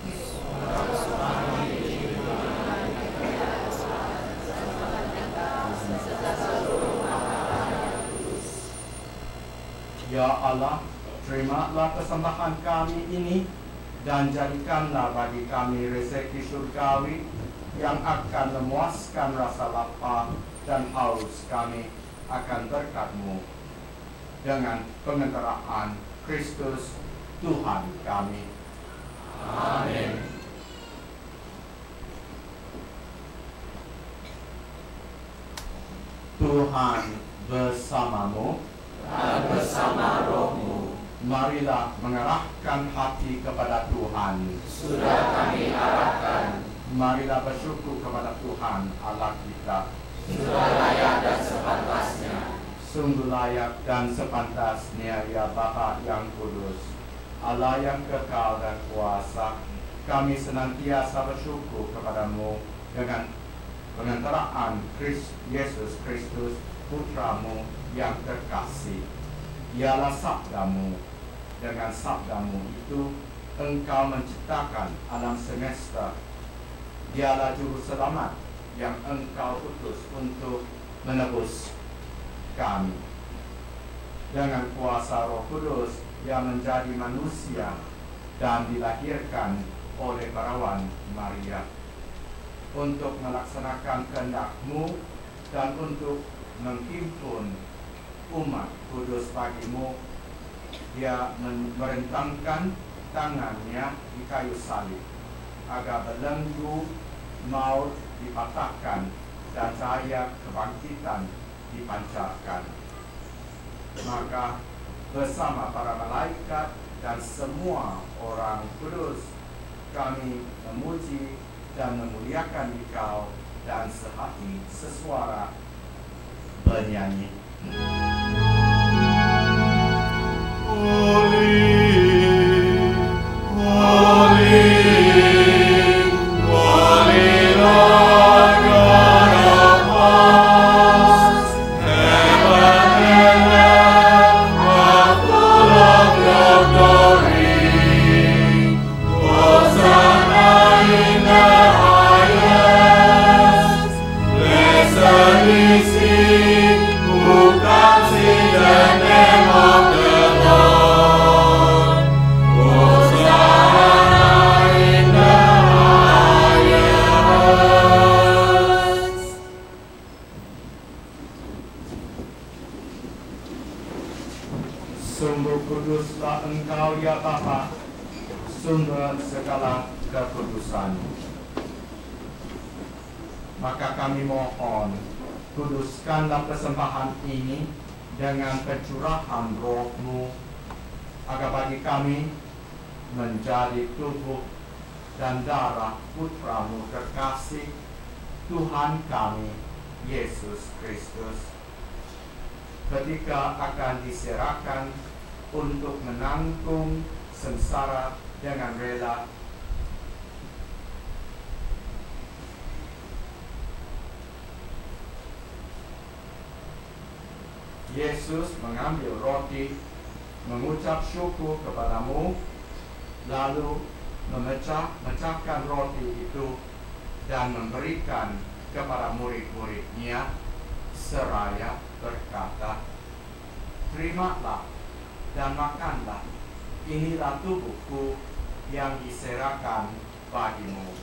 Ya Allah, terimalah persembahan kami ini dan jadikanlah bagi kami rezeki surgawi yang akan memuaskan rasa lapar dan haus kami akan berkat-Mu dengan pengenteraan Kristus Tuhan kami. Amin. Tuhan bersamamu dan bersama rohmu. Marilah mengarahkan hati kepada Tuhan. Sudah kami arahkan. Marilah bersyukur kepada Tuhan Allah kita. Sudah layak dan sepantasnya. Sungguh layak dan sepantasnya, ya Bapa yang kudus, Allah yang kekal dan kuasa. Kami senantiasa bersyukur kepadamu dengan pengantaraan Kristus Yesus Kristus, Putramu yang terkasih. Ialah sabdamu. Dengan sabdamu itu engkau menciptakan alam semesta. Dialah juru selamat yang engkau utus untuk menebus kami. Dengan kuasa Roh Kudus yang menjadi manusia dan dilahirkan oleh perawan Maria, untuk melaksanakan kehendak-Mu dan untuk menghimpun umat kudus bagimu. Dia merentangkan tangannya di kayu salib agar belenggu maut dipatahkan dan cahaya kebangkitan dipancarkan. Maka bersama para malaikat dan semua orang kudus kami memuji dan memuliakan Engkau dan sehati sesuara bernyanyi. Holy, holy, holy Lord God of hosts, heaven and earth are full of your glory. Hosanna in the highest. Blessed is he who comes in the name of the Lord. Hosanna in the highest. Sungguh kuduslah Engkau, ya Bapa, sumber segala kekudusan. Maka kami mohon, kuduskanlah persembahan ini dengan pencurahan Roh-Mu, agar bagi kami menjadi tubuh dan darah Putra-Mu terkasih, Tuhan kami, Yesus Kristus. Ketika akan diserahkan untuk menanggung sengsara dengan rela, Yesus mengambil roti, mengucap syukur kepadamu, lalu memecah-mecahkan roti itu dan memberikan kepada murid-muridnya, seraya berkata, "Terimalah dan makanlah, inilah tubuhku yang diserahkan bagimu."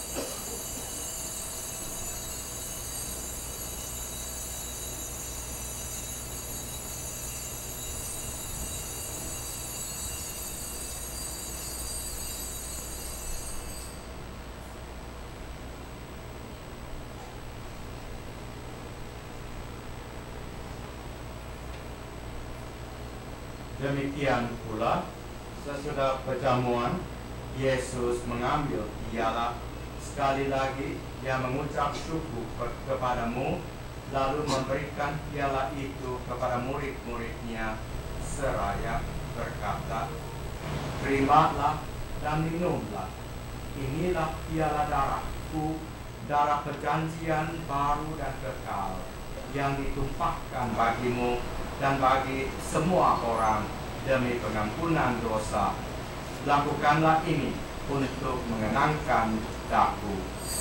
Demikian pula, sesudah perjamuan, Yesus mengambil piala. Sekali lagi, Dia mengucap syukur kepadamu, lalu memberikan piala itu kepada murid-muridnya, seraya berkata, "Terimalah dan minumlah. inilah piala darahku, darah perjanjian baru dan kekal, yang ditumpahkan bagimu dan bagi semua orang demi pengampunan dosa. Lakukanlah ini untuk mengenangkan daku.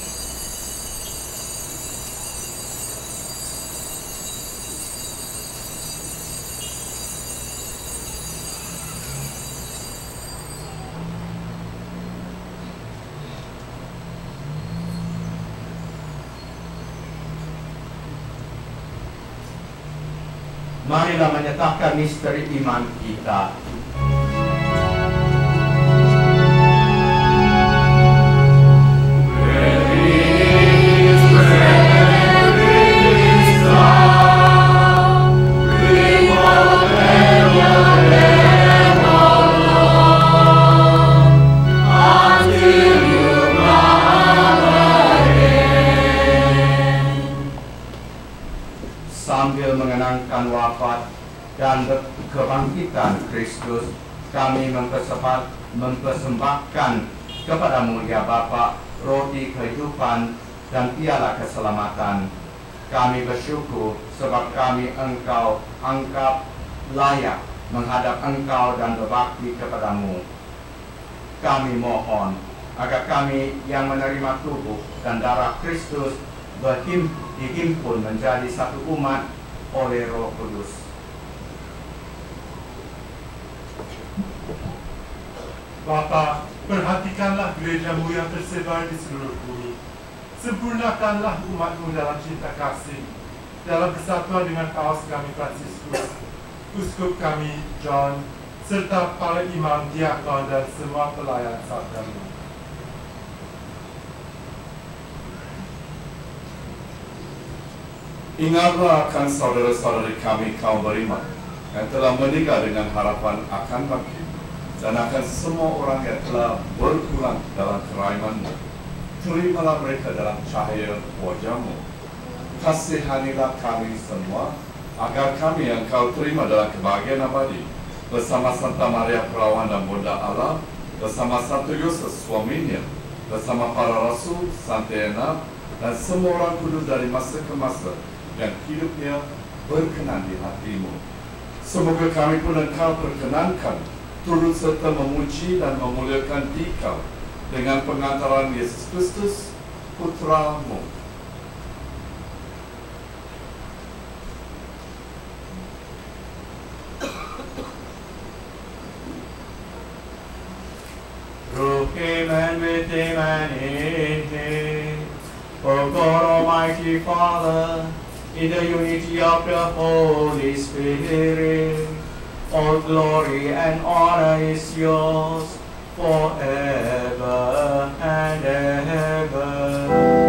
Marilah menyatakan misteri iman kita. Sambil mengenangkan wafat dan kebangkitan Kristus, kami mempersembahat, mempersembahkan kepadamu ya Bapa roti kehidupan dan piala keselamatan. Kami bersyukur sebab kami Engkau anggap layak menghadap Engkau dan berbakti kepadamu. Kami mohon agar kami yang menerima tubuh dan darah Kristus berhim, dihimpun menjadi satu umat oleh Roh Kudus. Bapa, perhatikanlah gerejamu yang tersebar di seluruh bumi. Sempurnakanlah umatmu dalam cinta kasih, dalam kesatuan dengan Paus kami Fransiskus, Uskup kami John, serta para imam, diakon, dan semua pelayan sabdamu. Ingatlah akan saudara-saudari kami kaum beriman yang telah meninggal dengan harapan akan bangkit, dan akan semua orang yang telah berpulang dalam kerajaan-Mu. Terimalah mereka dalam cahaya wajah-Mu. Kasihanilah kami semua, agar kami yang Kau terima dalam kebahagiaan abadi, bersama Santa Maria Perawan dan Bunda Allah, bersama Santo Yosef suaminya, bersama para rasul, Santa Ena, dan semua orang kudus dari masa ke masa, yang hidupnya berkenan di hati-Mu. Semoga kami pun Engkau perkenankan turut serta memuji dan memuliakan Dikau dengan pengantaran Yesus Kristus, Putra-Mu. Through him and with him and in him, O God Almighty Father, in the unity of the Holy Spirit, all glory and honor is yours forever and ever.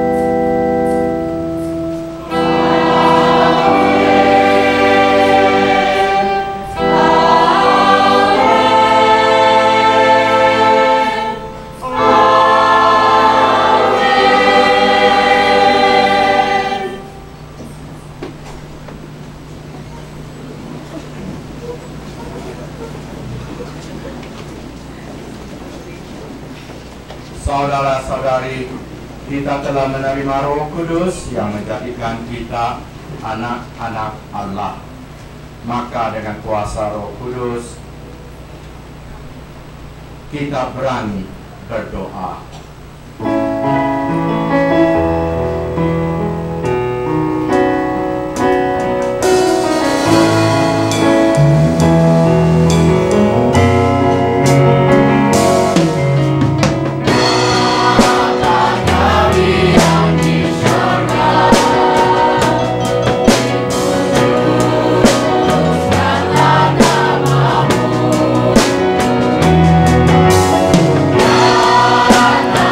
Saudara-saudari, kita telah menerima Roh Kudus yang menjadikan kita anak-anak Allah. Maka dengan kuasa Roh Kudus, kita berani berdoa. Bapa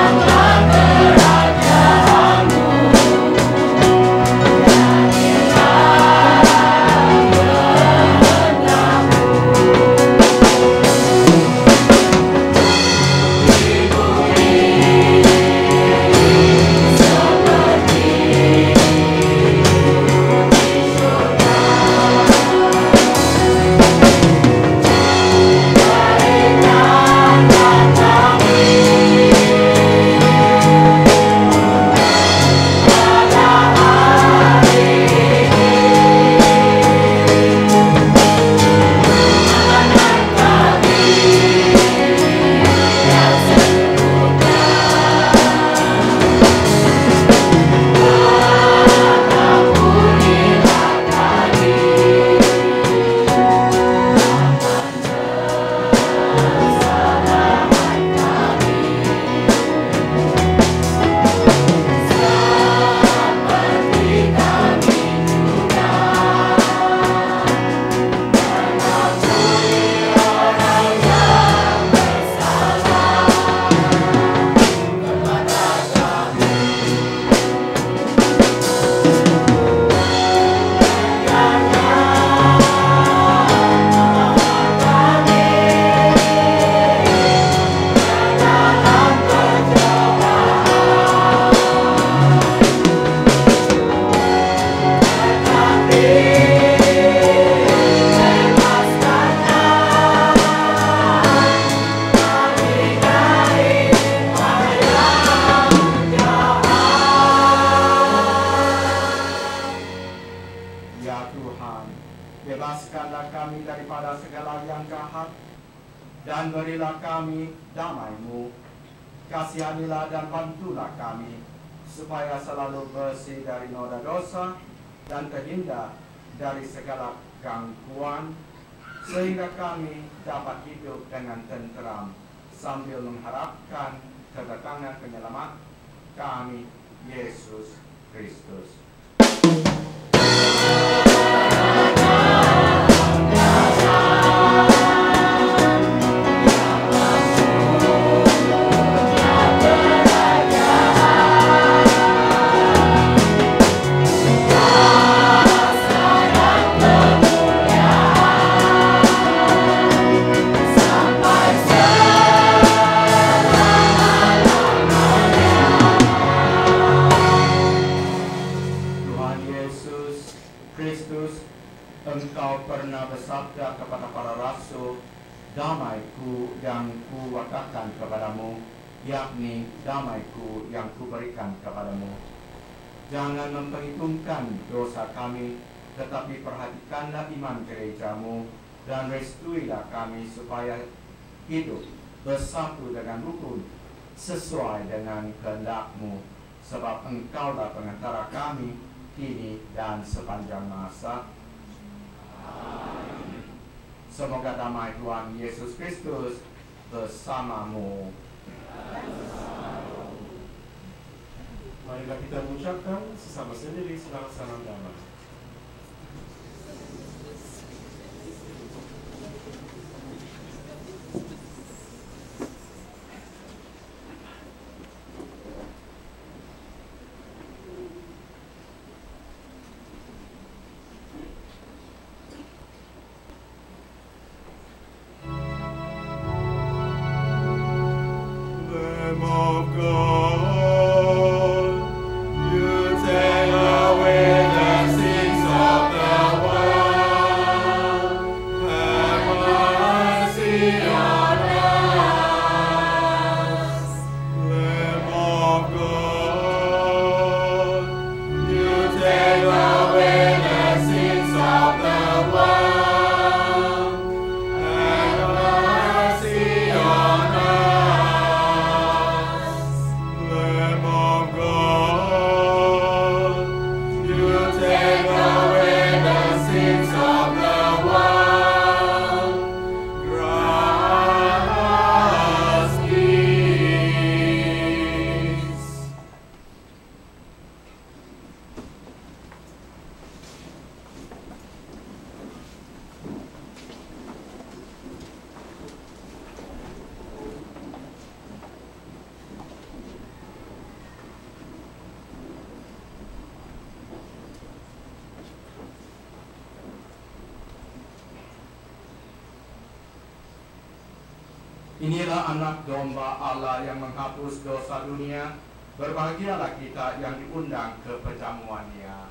dan berilah kami damai-Mu. Kasihanilah dan bantulah kami, supaya selalu bersih dari noda dosa dan terhindar dari segala gangguan, sehingga kami dapat hidup dengan tenteram sambil mengharapkan kedatangan penyelamat kami, Yesus Kristus. Bersabda kepada para rasul, damai-Ku yang Kuwatakan kepadamu, yakni damai-Ku yang Kuberikan kepadamu. Jangan memperhitungkan dosa kami, tetapi perhatikanlah iman gereja-Mu, dan restuilah kami supaya hidup bersatu dengan rukun sesuai dengan kehendak-Mu, sebab Engkaulah pengantara kami kini dan sepanjang masa. Semoga damai Tuhan Yesus Kristus bersamamu. Marilah kita mengucapkan sesama sendiri salam damai. Inilah anak domba Allah yang menghapus dosa dunia. Berbahagialah kita yang diundang ke perjamuannya.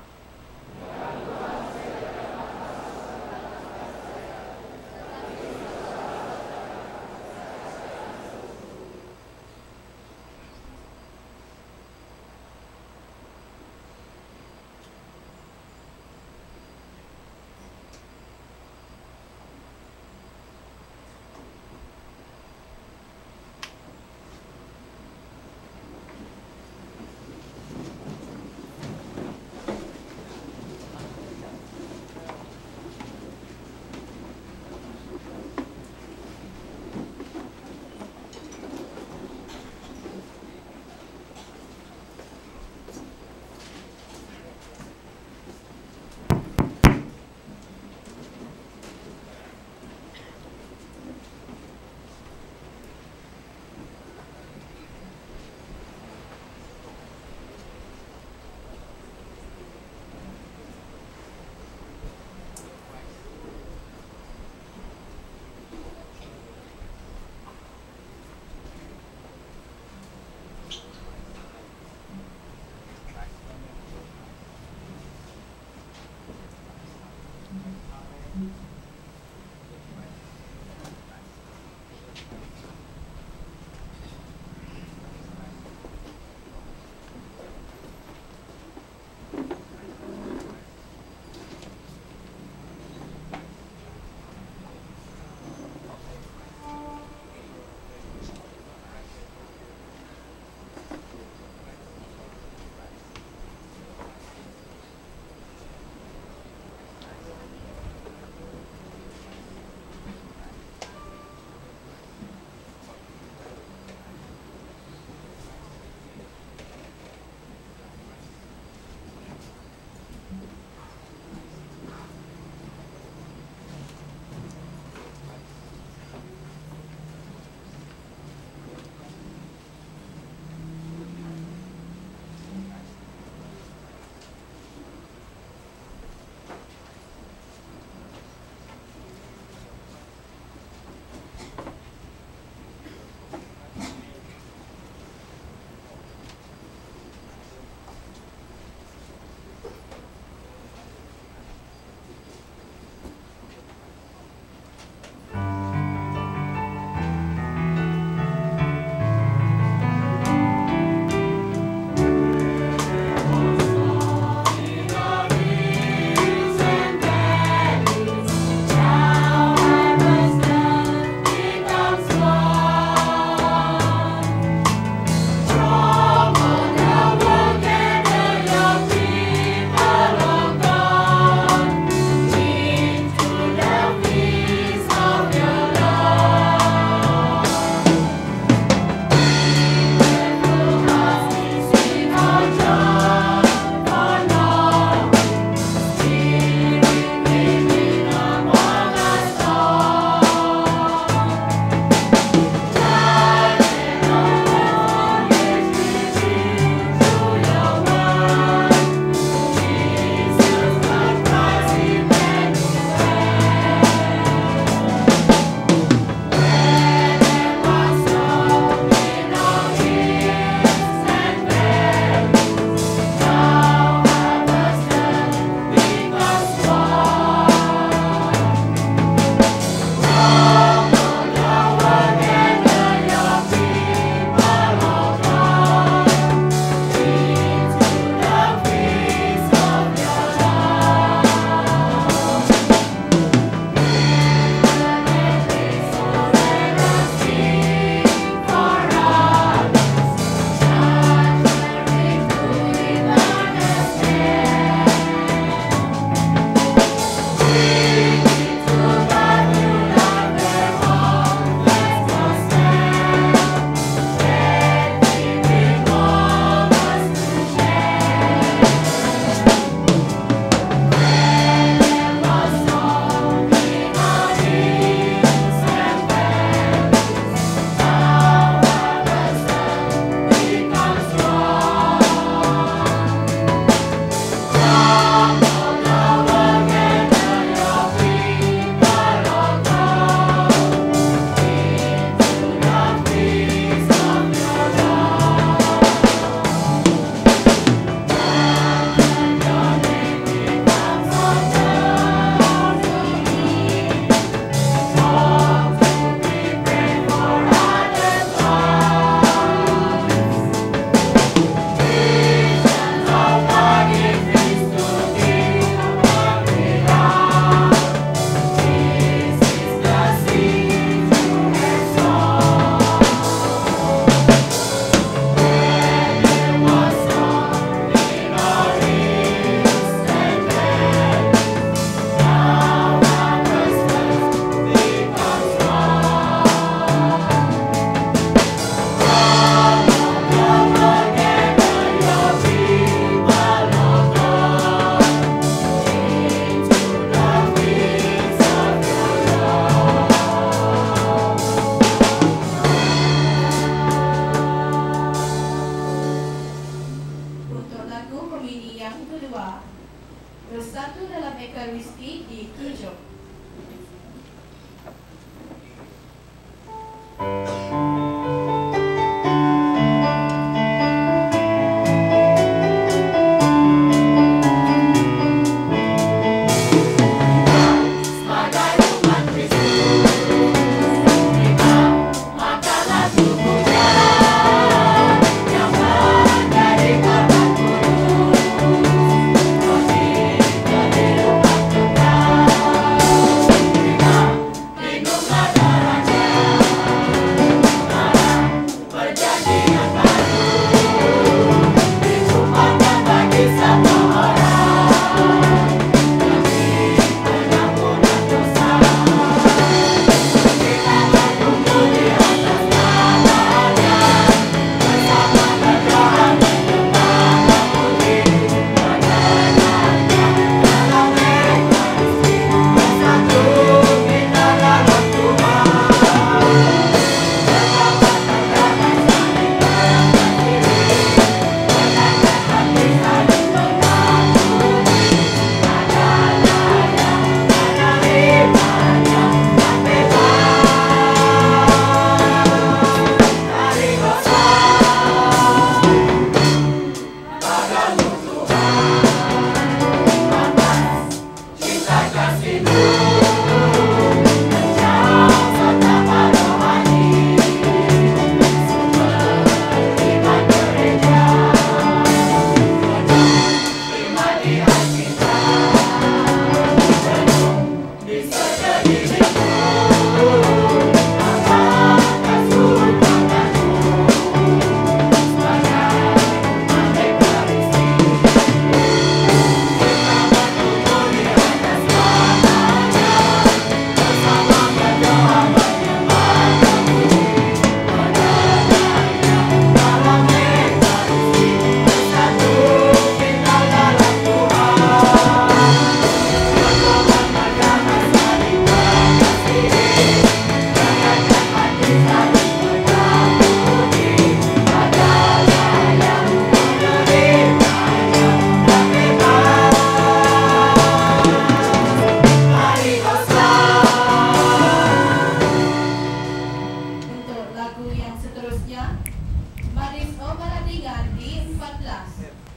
selanjutnya, Maris O Baradingan di empat belas.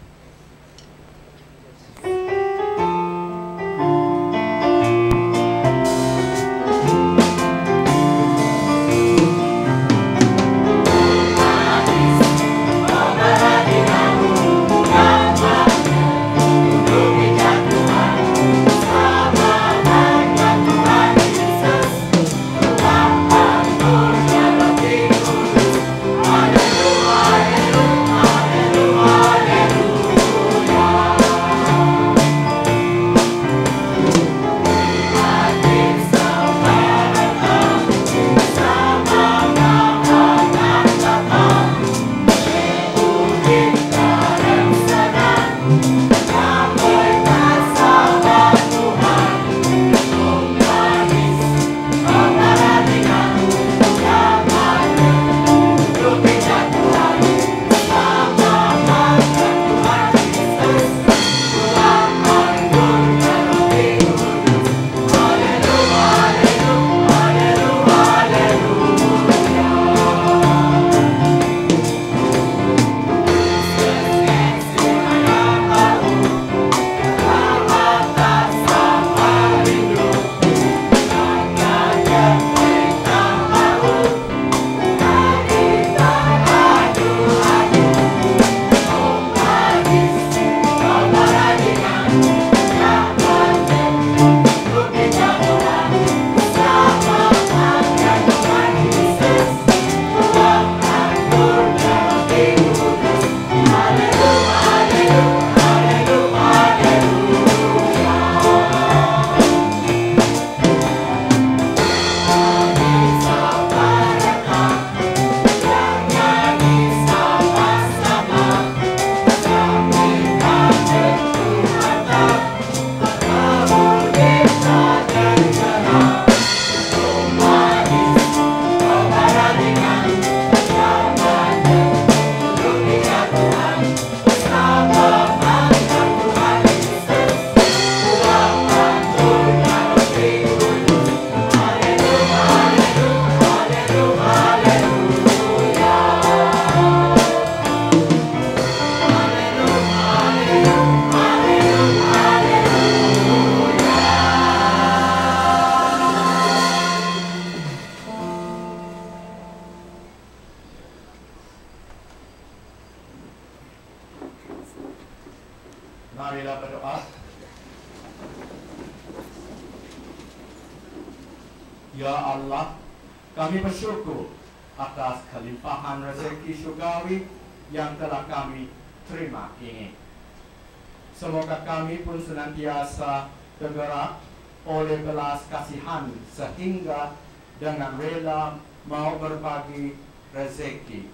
Marilah berdoa. Ya Allah, kami bersyukur atas kelimpahan rezeki syurgawi yang telah kami terima ini. Semoga kami pun senantiasa tergerak oleh belas kasihan sehingga dengan rela mau berbagi rezeki,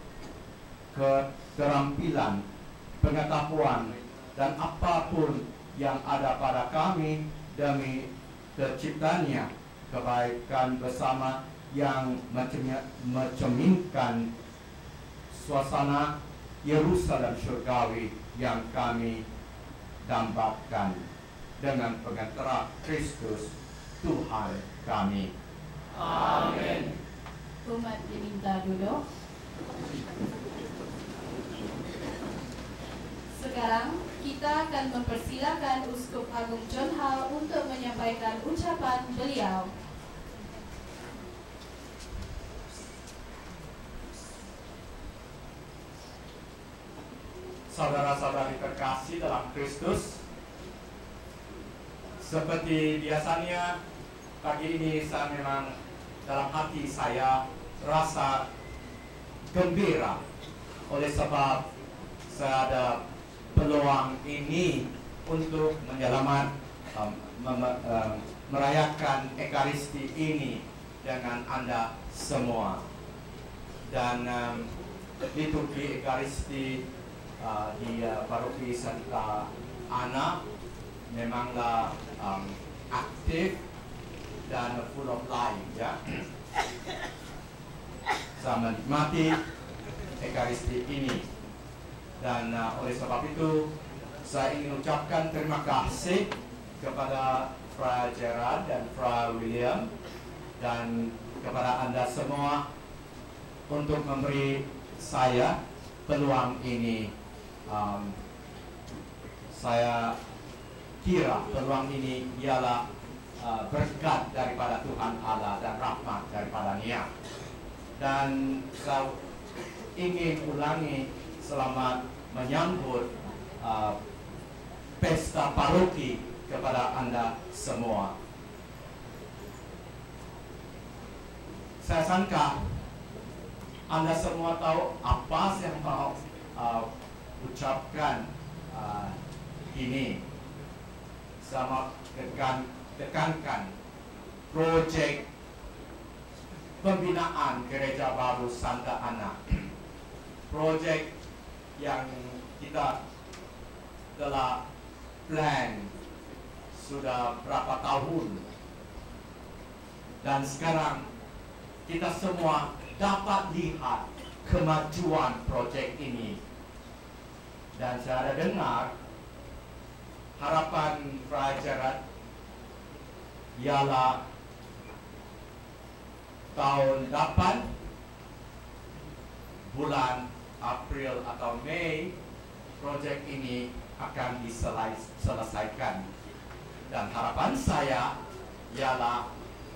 keterampilan, pengetahuan, dan apapun yang ada pada kami demi terciptanya kebaikan bersama yang mencerminkan suasana Yerusalem surgawi yang kami dambakan dengan pengantara Kristus Tuhan kami. Amin. Umat diminta duduk. Sekarang kita akan mempersilakan Uskup Agung John Hall untuk menyampaikan ucapan beliau. Saudara-saudari terkasih dalam Kristus, seperti biasanya pagi ini saya memang dalam hati saya rasa gembira oleh sebab saya ada peluang ini untuk menyelamat um, mem um, merayakan Ekaristi ini dengan Anda semua. Dan um, liturgi Ekaristi uh, di uh, Paroki Santa Ana memanglah um, aktif dan full of life, ya. Saya menikmati Ekaristi ini. Dan uh, oleh sebab itu saya ingin ucapkan terima kasih kepada Fra Gerard dan Fra William dan kepada Anda semua untuk memberi saya peluang ini. Um, saya kira peluang ini ialah uh, berkat daripada Tuhan Allah dan rahmat daripada-Nya. Dan saya ingin ulangi selamat menyambut uh, pesta paroki kepada Anda semua. Saya sangka Anda semua tahu apa yang mau uh, ucapkan uh, ini. Sama tekan, tekankan proyek pembinaan Gereja Baru Santa Ana. Proyek yang kita telah plan sudah berapa tahun, dan sekarang kita semua dapat lihat kemajuan proyek ini. Dan saya dengar harapan Fray Gerard ialah tahun depan bulan April atau Mei proyek ini akan diselesaikan. Dan harapan saya ialah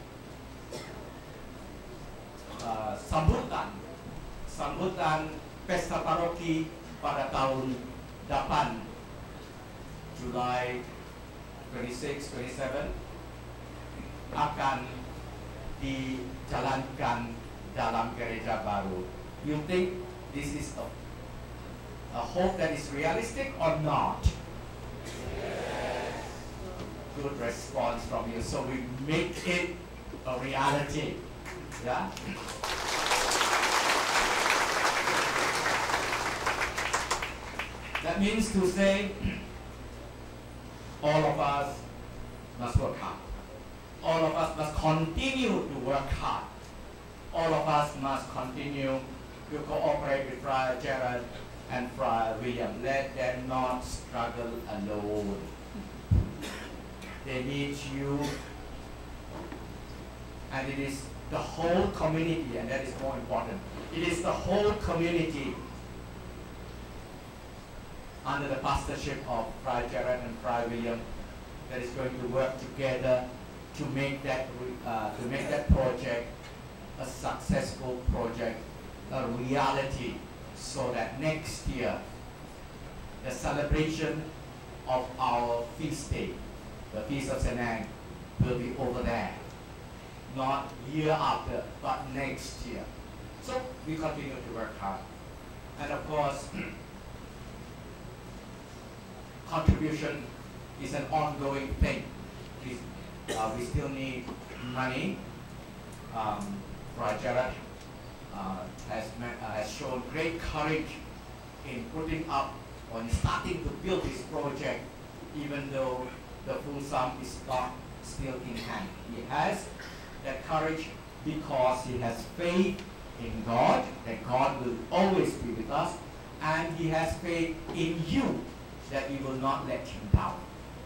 uh, sambutan sambutan pesta paroki pada tahun depan, Julai twenty-six twenty-seven, akan dijalankan dalam gereja baru. You think this is a, a hope that is realistic or not? Yes. Good response from you. So we make it a reality. Yeah. That means to say, all of us must work hard. All of us must continue to work hard. All of us must continue to cooperate with Friar Gerard and Friar William. Let them not struggle alone. They need you, and it is the whole community, and that is more important. It is the whole community under the pastorship of Friar Gerard and Friar William that is going to work together to make that uh, to make that project a successful project, a reality, so that next year the celebration of our feast day, the Feast of Saint Anne, will be over there, not year after, but next year. So we continue to work hard, and of course contribution is an ongoing thing. We, uh, we still need money. Um, Friar Gerard uh, has, met, uh, has shown great courage in putting up or in starting to build this project, even though the full sum is not still in hand. He has that courage because he has faith in God, that God will always be with us, and he has faith in you, that we will not let him down.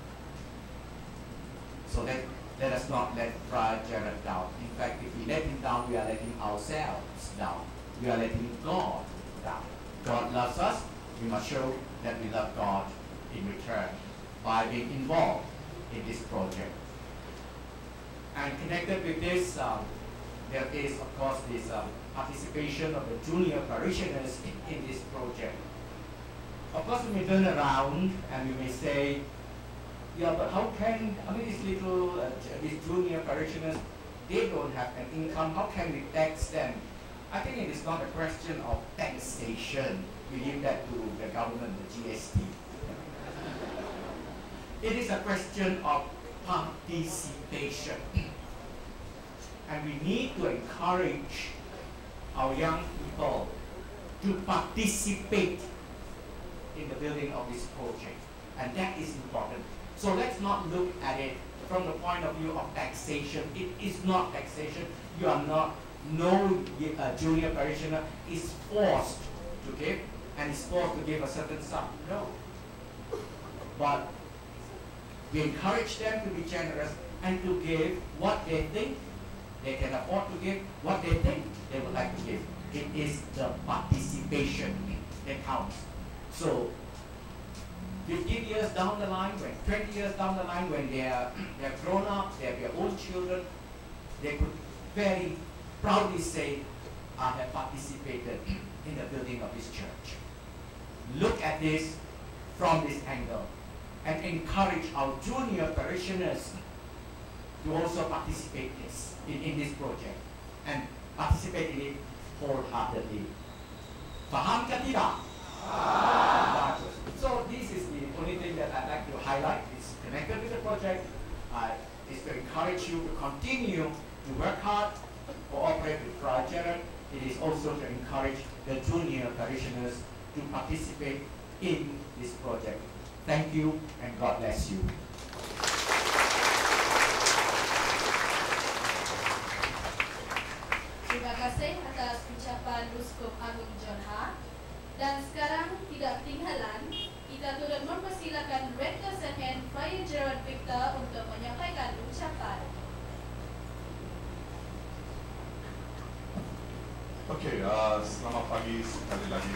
So let, let us not let Friar Gerard down. In fact, if we let him down, we are letting ourselves down. We are letting God down. God loves us. We must show that we love God in return by being involved in this project. And connected with this, um, there is, of course, this um, participation of the junior parishioners in, in this project. Of course, we may turn around and we may say, yeah, but how can, I mean, these little, uh, these junior parishioners, they don't have an income, how can we tax them? I think it is not a question of taxation. We leave that to the government, the G S T. It is a question of participation. And we need to encourage our young people to participate in the building of this project, and that is important. So let's not look at it from the point of view of taxation. It is not taxation. You are not, no uh, junior parishioner is forced to give, and is forced to give a certain sum. No. But we encourage them to be generous and to give what they think they can afford to give, what they think they would like to give. It is the participation that counts. So fifteen years down the line, when twenty years down the line, when they are they are grown up, they have their own children, they could very proudly say, I have participated in the building of this church. Look at this from this angle and encourage our junior parishioners to also participate this, in, in this project and participate in it wholeheartedly. Faham ke tidak? Bagus. So this is the only thing that I'd like to highlight. It's connected with the project. Uh, it's to encourage you to continue to work hard, cooperate with Friar Gerard. It is also to encourage the junior parishioners to participate in this project. Thank you and God bless you. Terima kasih atas ucapan Uskup Agung John Ha. Dan sekarang tidak ketinggalan, kita turut mempersilakan Rektor Senen Friar Gerard Victor untuk menyampaikan ucapan. Oke, okay, uh, selamat pagi sekali lagi.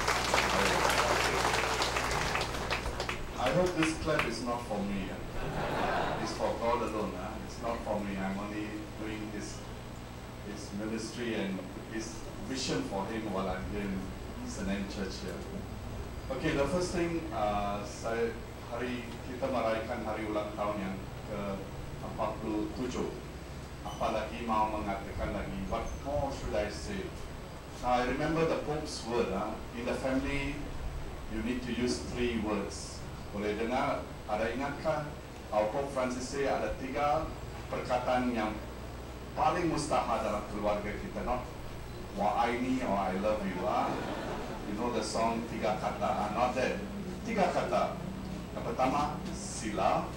I hope this clap is not for me. It's for God alone. Huh? It's not for me. I'm only doing His His ministry and His vision for Him while I'm here in Senen Church here. Okay, the first thing, uh, saya hari kita merayakan hari ulang tahun yang ke empat puluh tujuh. Apalagi mau mengatakan lagi, what more should I say? Now, I remember the Pope's word, huh? In the family, you need to use three words. Boleh dengar, ada ingatkan, our Pope Francis say ada tiga perkataan yang paling mustahil dalam keluarga kita, not wa aini or I love you. Huh? You know the song tiga kata, huh? Not that. Tiga kata. Yang pertama, sila,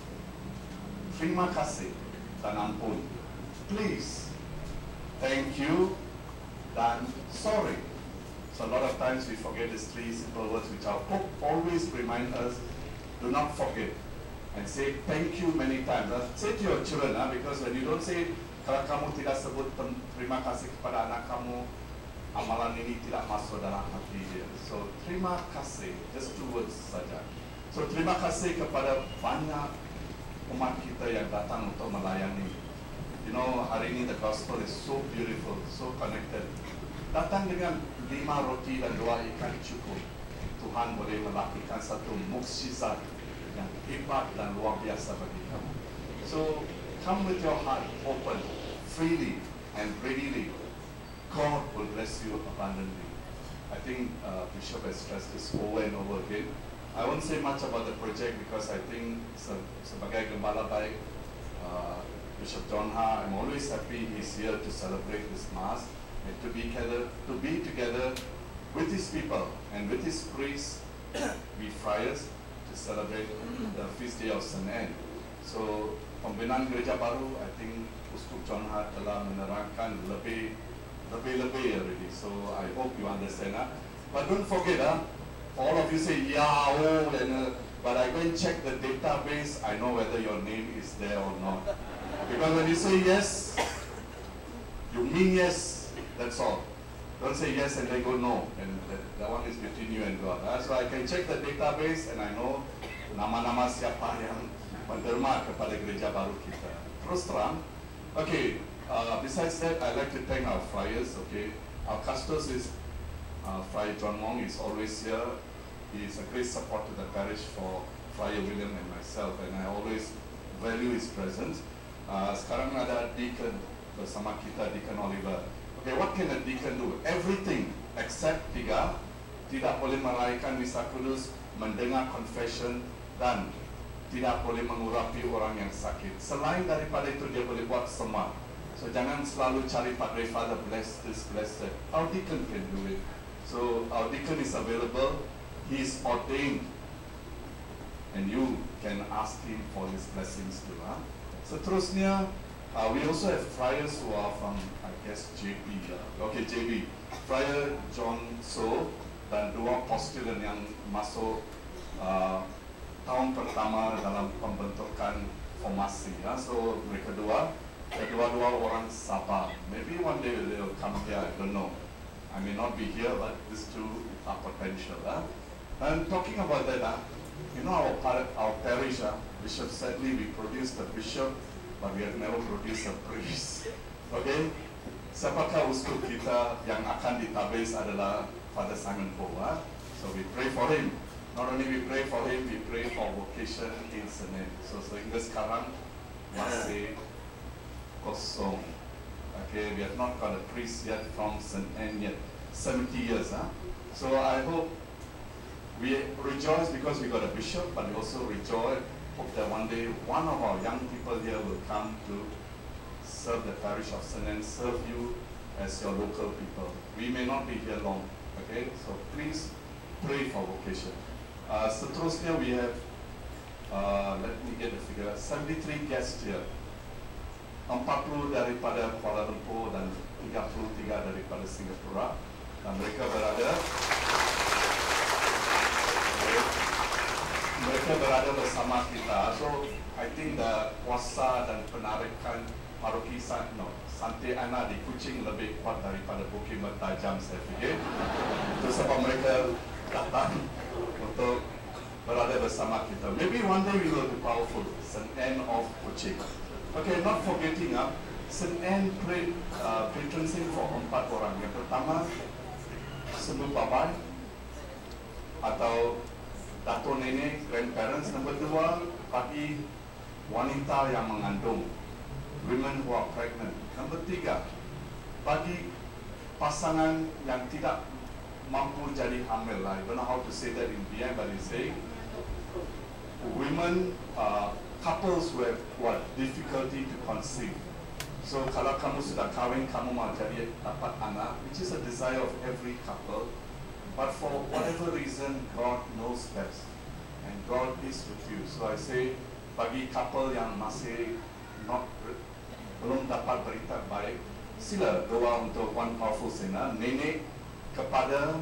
terima kasih, dan ampun. Please, thank you, dan sorry. So a lot of times we forget these three simple words which our Pope always remind us, do not forget. And say thank you many times. Uh, say to your children, uh, because when you don't say, kalau kamu tidak sebut terima kasih kepada anak kamu, amalan ini tidak masuk dalam hati dia. So terima kasih, just two words saja. So terima kasih kepada banyak umat kita yang datang untuk melayani. You know, hari ini the gospel is so beautiful, so connected. Datang dengan lima roti dan dua ikan cukup. Tuhan boleh melakukan satu mukjizat yang hebat dan luar biasa bagi kamu. So, come with your heart open, freely and readily. God will bless you abundantly. I think uh, Bishop has stressed this over and over again. I won't say much about the project because I think se sebagai gembala baik, uh, Bishop John Ha, I'm always happy he's here to celebrate this Mass and to be together, to be together with his people and with his priests, we friars, to celebrate the feast day of Senen. So, pembinaan gereja baru, I think Uskup John Ha telah menerangkan lebih lebih-lebih already. So, I hope you understand. Huh? But don't forget, huh? All of you say, yeah, oh, and, uh, but I go and check the database, I know whether your name is there or not. Because when you say yes, you mean yes, that's all. Don't say yes and then go no, and that, that one is between you and God. Uh, so I can check the database and I know nama-nama siapa yang menderma kepada gereja baru kita. Terus terang, okay, uh, besides that, I'd like to thank our friars, okay. Our custos is, uh, Friar John Wong is always here. He is a great support to the parish for Friar William and myself, and I always value his presence. Uh, sekarang ada deacon bersama kita, Deacon Oliver. Okay, what can a deacon do? Everything except tiga, tidak boleh meraihkan misa kudus, mendengar confession, dan tidak boleh mengurapi orang yang sakit. Selain daripada itu, dia boleh buat semua. So jangan selalu cari Padre Father, bless this, bless that. Our deacon can do it. So our deacon is available. He is ordained, and you can ask him for his blessings too. Huh? Seterusnya, uh, we also have friars who are from, I guess, J B. Uh, okay, J B. Friar John So dan dua postulan yang masuk uh, tahun pertama dalam pembentukan formasi. Ya. So mereka dua, kedua-dua orang Sabah. Maybe one day they'll come here, I don't know. I may not be here, but these two are potential. Huh? And talking about that, huh? You know, our, par- our parish, huh? Bishop Sedley, we produced a bishop, but we have never produced a priest. Okay? Siapakah uskup kita yang akan ditabis adalah Father Simon Poe. Huh? So we pray for him. Not only we pray for him, we pray for vocation in Senen. So sehingga sekarang masih kosong. Okay, we have not got a priest yet from Senen yet. seventy years, huh? So I hope we rejoice because we got a bishop, but we also rejoice, hope that one day one of our young people here will come to serve the parish of Senen, serve you as your local people. We may not be here long, okay? So please pray for vocation. Uh, seterusnya we have, uh, let me get the figure, seventy-three guests here. empat puluh daripada Kuala Lumpur dan tiga puluh tiga daripada Singapura. Dan mereka berada mereka berada bersama kita. So I think the kuasa dan penarikan paroki San, no, Santi Ana di Kuching lebih kuat daripada Bukit Mertajam, saya fikir. Itu sebab mereka datang untuk berada bersama kita. Maybe one day we will be powerful. Senen of Kuching. Okay, not forgetting, uh, Senen uh, patron saint for empat orang. Yang pertama, Semua Babai atau Dato Nenek, grandparents. Nombor dua, bagi wanita yang mengandung, women who are pregnant. Nombor tiga, bagi pasangan yang tidak mampu jadi hamil. I don't know how to say that in B M, but it's saying women, uh, couples who have what difficulty to conceive. So kalau kamu sudah kahwin, kamu mau jadi dapat anak, which is a desire of every couple. But for whatever reason, God knows best, and God is with you. So I say, bagi couple yang masih not belum dapat berita baik, sila doa untuk One Powerful Saint, nenek kepada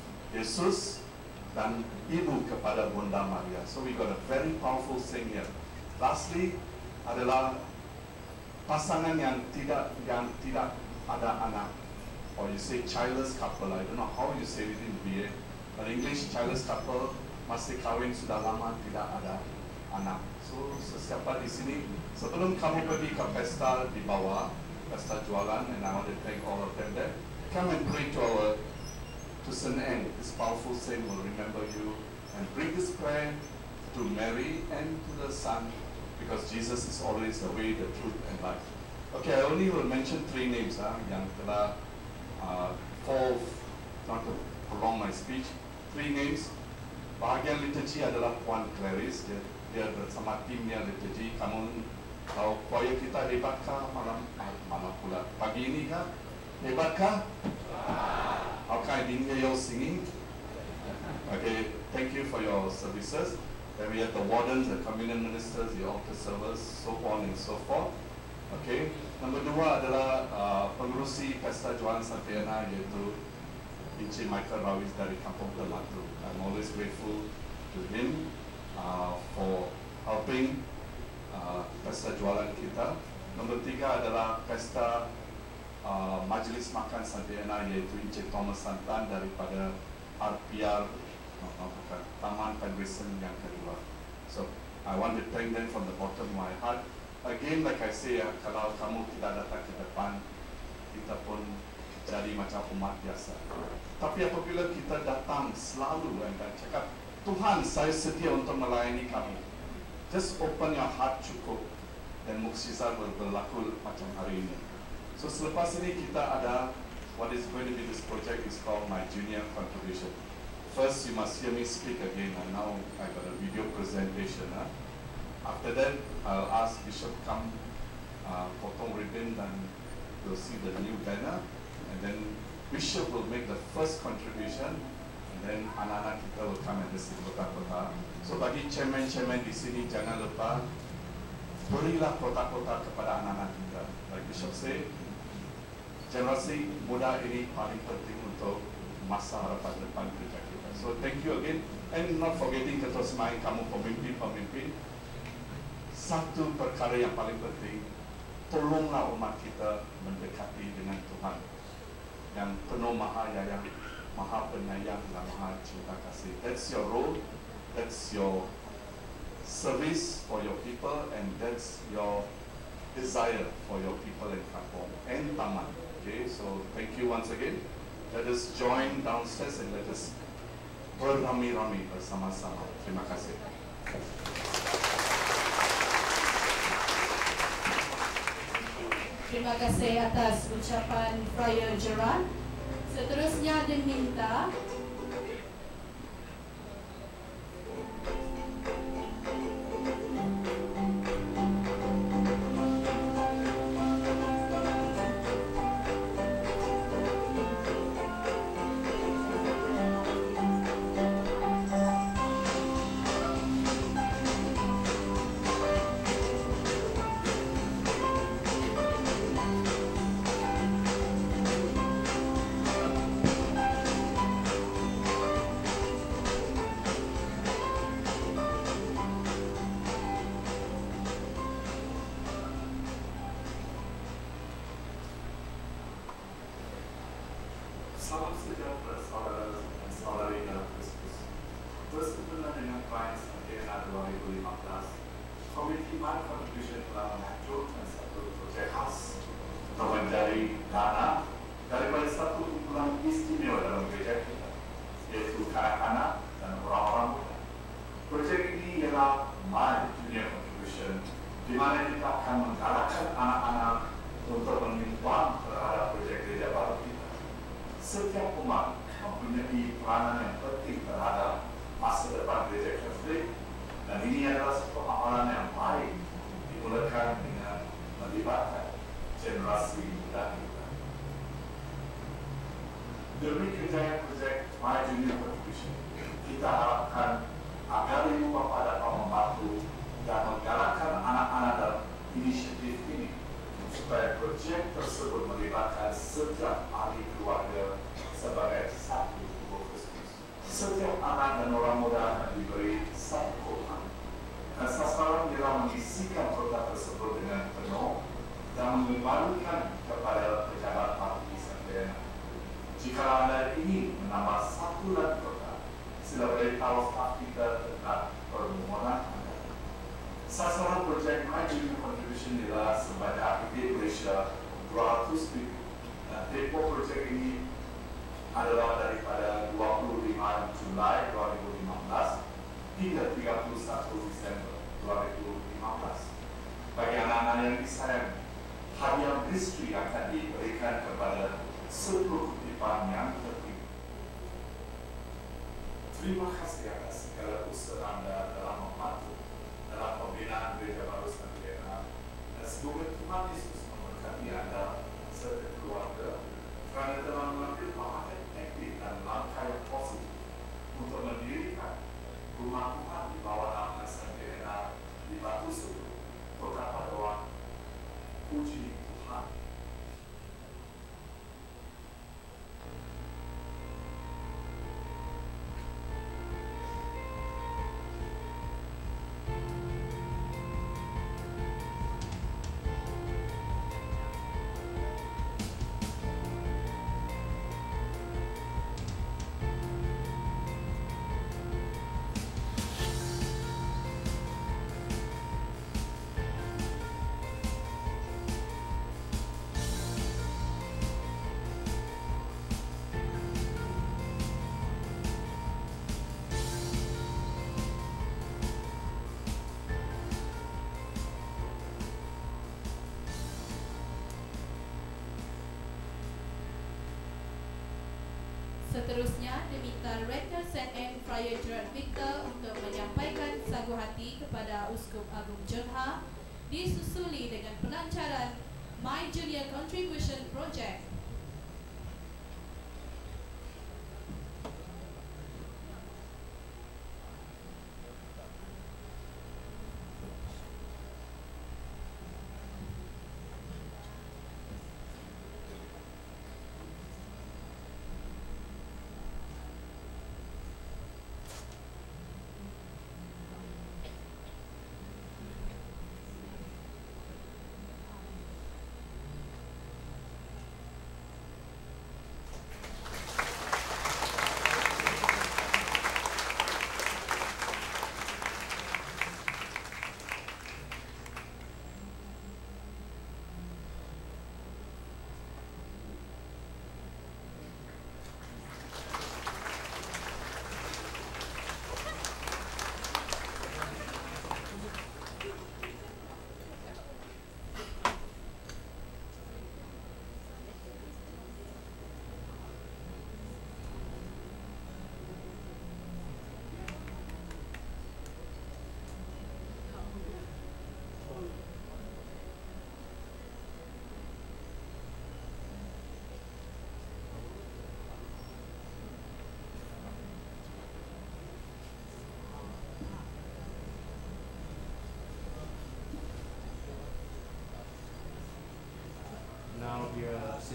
Yesus dan ibu kepada Bunda Maria. So we got a very powerful saint here. Lastly adalah pasangan yang tidak yang tidak ada anak, or you say childless couple. I don't know how you say it in B A, but English childless couple masih kahwin sudah lama tidak ada anak. So sesiapa di sini, sebelum kamu pergi ke pesta di bawah, pesta jualan, and I want to thank all of them there, come and pray to our to Senen. This powerful saint will remember you and bring this prayer to Mary and to the Son, because Jesus is always the way, the truth, and life. Okay, I only will mention three names, huh, yang telah uh, fall, not to prolong my speech. Three names. Bahagian liturgi adalah Puan Clarice, dia, dia bersama timnya liturgi. Kamu tahu choir kita hebatkah malam ah, malam pula pagi ini kah? Hebatkah? How can I didn't hear you singing? Okay, thank you for your services. Then we have the wardens, the communion ministers, the altar servers, so on and so forth. Okay. Nombor dua adalah uh, pengurusi Pesta Jualan Santi Ana, yaitu Encik Michael Rawis dari Kampung Tematu. I'm always grateful to him uh, for helping uh, Pesta Jualan kita. Nombor tiga adalah Pesta uh, Majlis Makan Santi Ana, yaitu Encik Thomas Santan daripada R P R, no, no, bukan, Taman Penrisen yang kedua. So I want to thank them from the bottom of my heart. Again, like I say, ya, kalau kamu tidak datang ke depan, kita pun jadi macam umat biasa. Tapi apabila kita datang selalu dan cakap, Tuhan, saya sedia untuk melayani kamu. Just open your heart cukup, dan mukjizat berlaku macam hari ini. So selepas ini kita ada what is going to be this project is called My Junior Contribution. First, you must hear me speak again, and now I got a video presentation. Huh? After that, I'll ask Bishop come uh, potong ribbon, and you'll see the new banner, and then Bishop will make the first contribution, and then anak-anak kita will come and receive kotak-kotak. So bagi chairman-chairman di sini, jangan lupa berilah kotak-kotak kepada anak-anak kita. Like Bishop say, generasi muda ini paling penting untuk masa harapan depan kerja kita. So thank you again, and not forgetting Ketua Semain, kamu pemimpin-pemimpin. Satu perkara yang paling penting, tolonglah umat kita mendekati dengan Tuhan. yang penuh mahaya, yang maha penyayang dan maha cinta kasih. That's your role, that's your service for your people, and that's your desire for your people in Kampong and Taman. Okay, so thank you once again. Let us join downstairs and let us beramai-ramai bersama-sama. Terima kasih. Terima kasih atas ucapan Friar Gerard. Seterusnya diminta Salam sejahtera saudara dan saudari dalam Kristus. Bersempena dengan Klien Sempurna dua ribu lima belas, Komiti My Contribution telah meluncurkan satu proyek khas untuk mencari dana daripada satu kumpulan istimewa dalam gereja kita, yaitu kanak-kanak dan orang-orang muda. Proyek ini ialah My Junior Contribution, di mana kita akan menggalakkan anak-anak untuk menyumbang terhadap proyek gereja baru kita. Setiap umat mempunyai peranan yang penting terhadap masa depan gereja Katolik, dan ini adalah satu amalan yang baik dimulakan dengan melibatkan generasi muda kita. Demi kejayaan proyek My Junior Contribution, kita harapkan agar ibu bapa dapat membantu dan menggalakkan anak-anak dalam inisiatif ini, supaya proyek tersebut melibatkan setiap ahli keluarga sebagai satu tubuh Kristus. Setiap anak dan orang muda akan diberi satu kota, dan sasaran ialah mengisikan kota tersebut dengan penuh dan mengembalikan kepada pejabat parti Sempurna. Jika anda ingin menambah satu lagi kota, sila beritahu staf kita tentang permohonan anda. Sasaran proyek My Junior Contribution ialah sebanyak A P B Malaysia dua ratus ribu, dan tempoh proyek ini adalah daripada dua puluh lima Julai dua ribu lima belas hingga tiga puluh satu Desember dua ribu lima belas. Bagi anak-anak yang disayang, hadiah misteri akan diberikan kepada sepuluh kutipan yang terpilih. Terima kasih atas segala usaha anda dalam membantu dalam pembinaan gereja baru Sempurna, dan semoga Tuhan Yesus memberkati anda serta keluarga kerana telah mengambil langkah aktif dan langkah yang positif untuk mendirikan rumah Tuhan di bawah nama Sempurna di Batu Sulu, Kota Paduan. Puji Tuhan. Seterusnya diminta Rektor Saint Anne Friar Gerard Victor untuk menyampaikan sagu hati kepada Uskup Agung Johor, disusuli dengan pelancaran My Junior Contribution Project.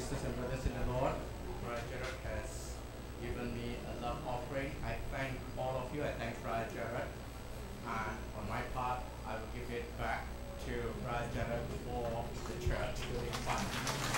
sisters and brothers in the Lord, Brother Jared has given me a love offering. I thank all of you. I thank Brother Jared. And on my part, I will give it back to Brother Jared for the church building fund.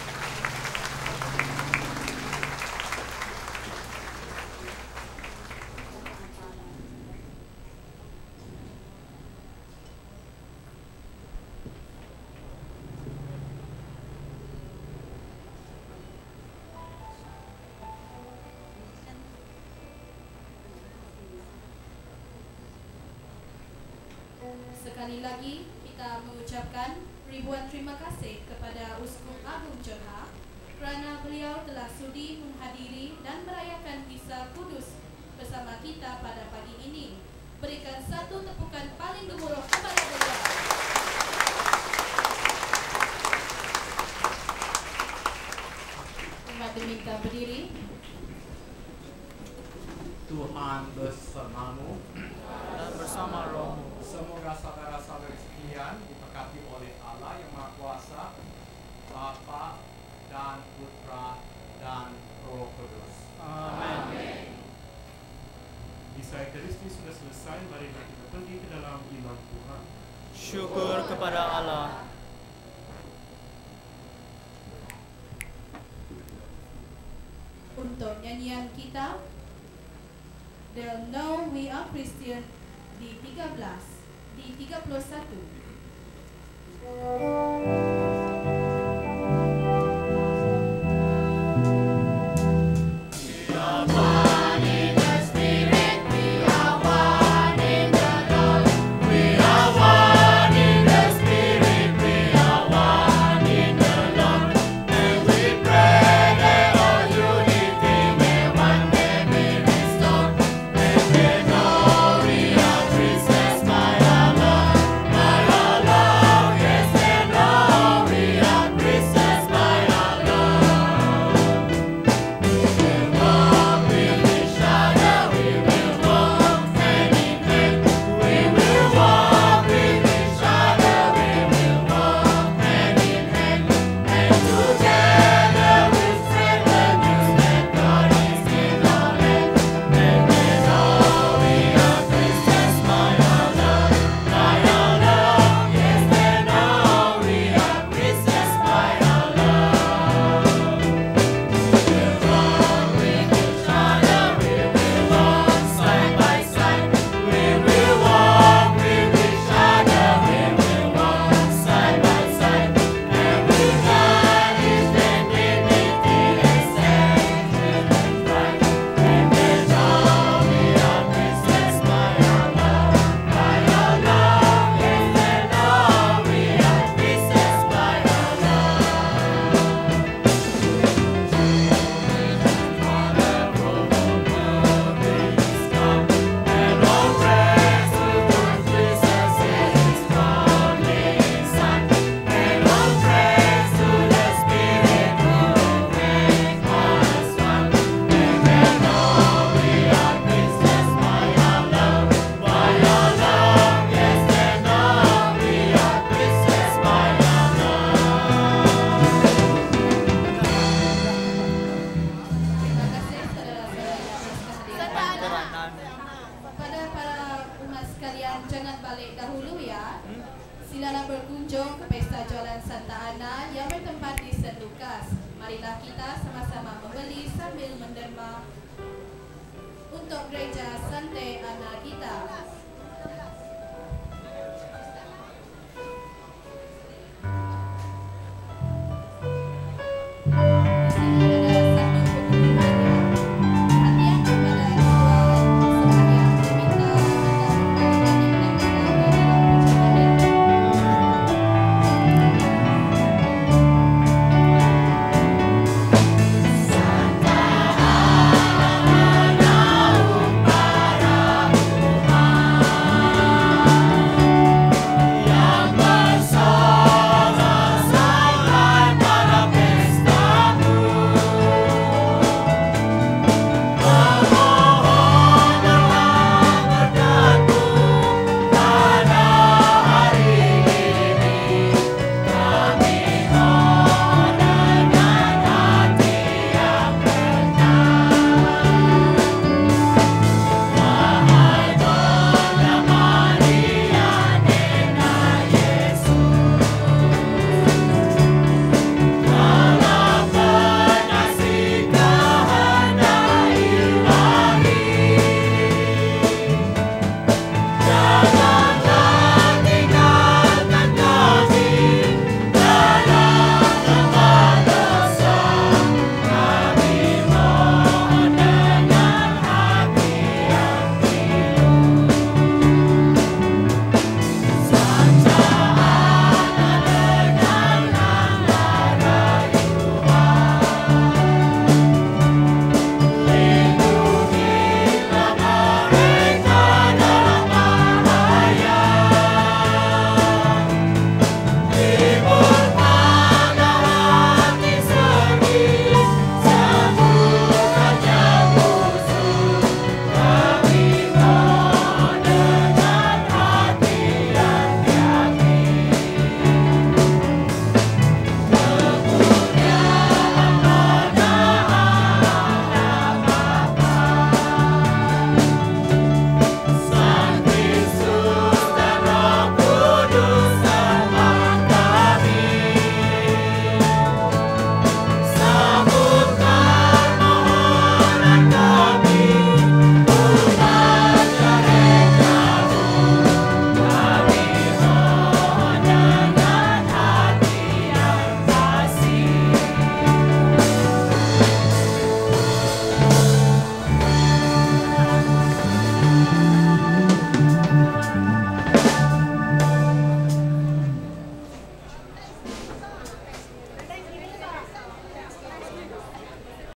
Sekali lagi kita mengucapkan ribuan terima kasih kepada Uskup Agung Johor kerana beliau telah sudi menghadiri dan merayakan misa kudus bersama kita pada pagi ini. Berikan satu tepukan paling gemuruh kepada beliau. Umat diminta berdiri. Tuhan bersamamu dan bersama rohmu. Semoga saudara-saudari sekalian diberkati oleh Allah yang Maha Kuasa, Bapa dan Putra dan Roh Kudus. Amin. Misa Ekaristi sudah selesai, mari kita pergi ke dalam iman Tuhan. Syukur kepada Allah. Untuk nyanyian kita, They'll Know We Are Christian di tiga belas, di tiga puluh satu. Silalah berkunjung ke Pesta Jualan Santa Ana yang bertempat di Saint Lukas. Marilah kita sama-sama membeli sambil menderma untuk gereja Santa Ana kita.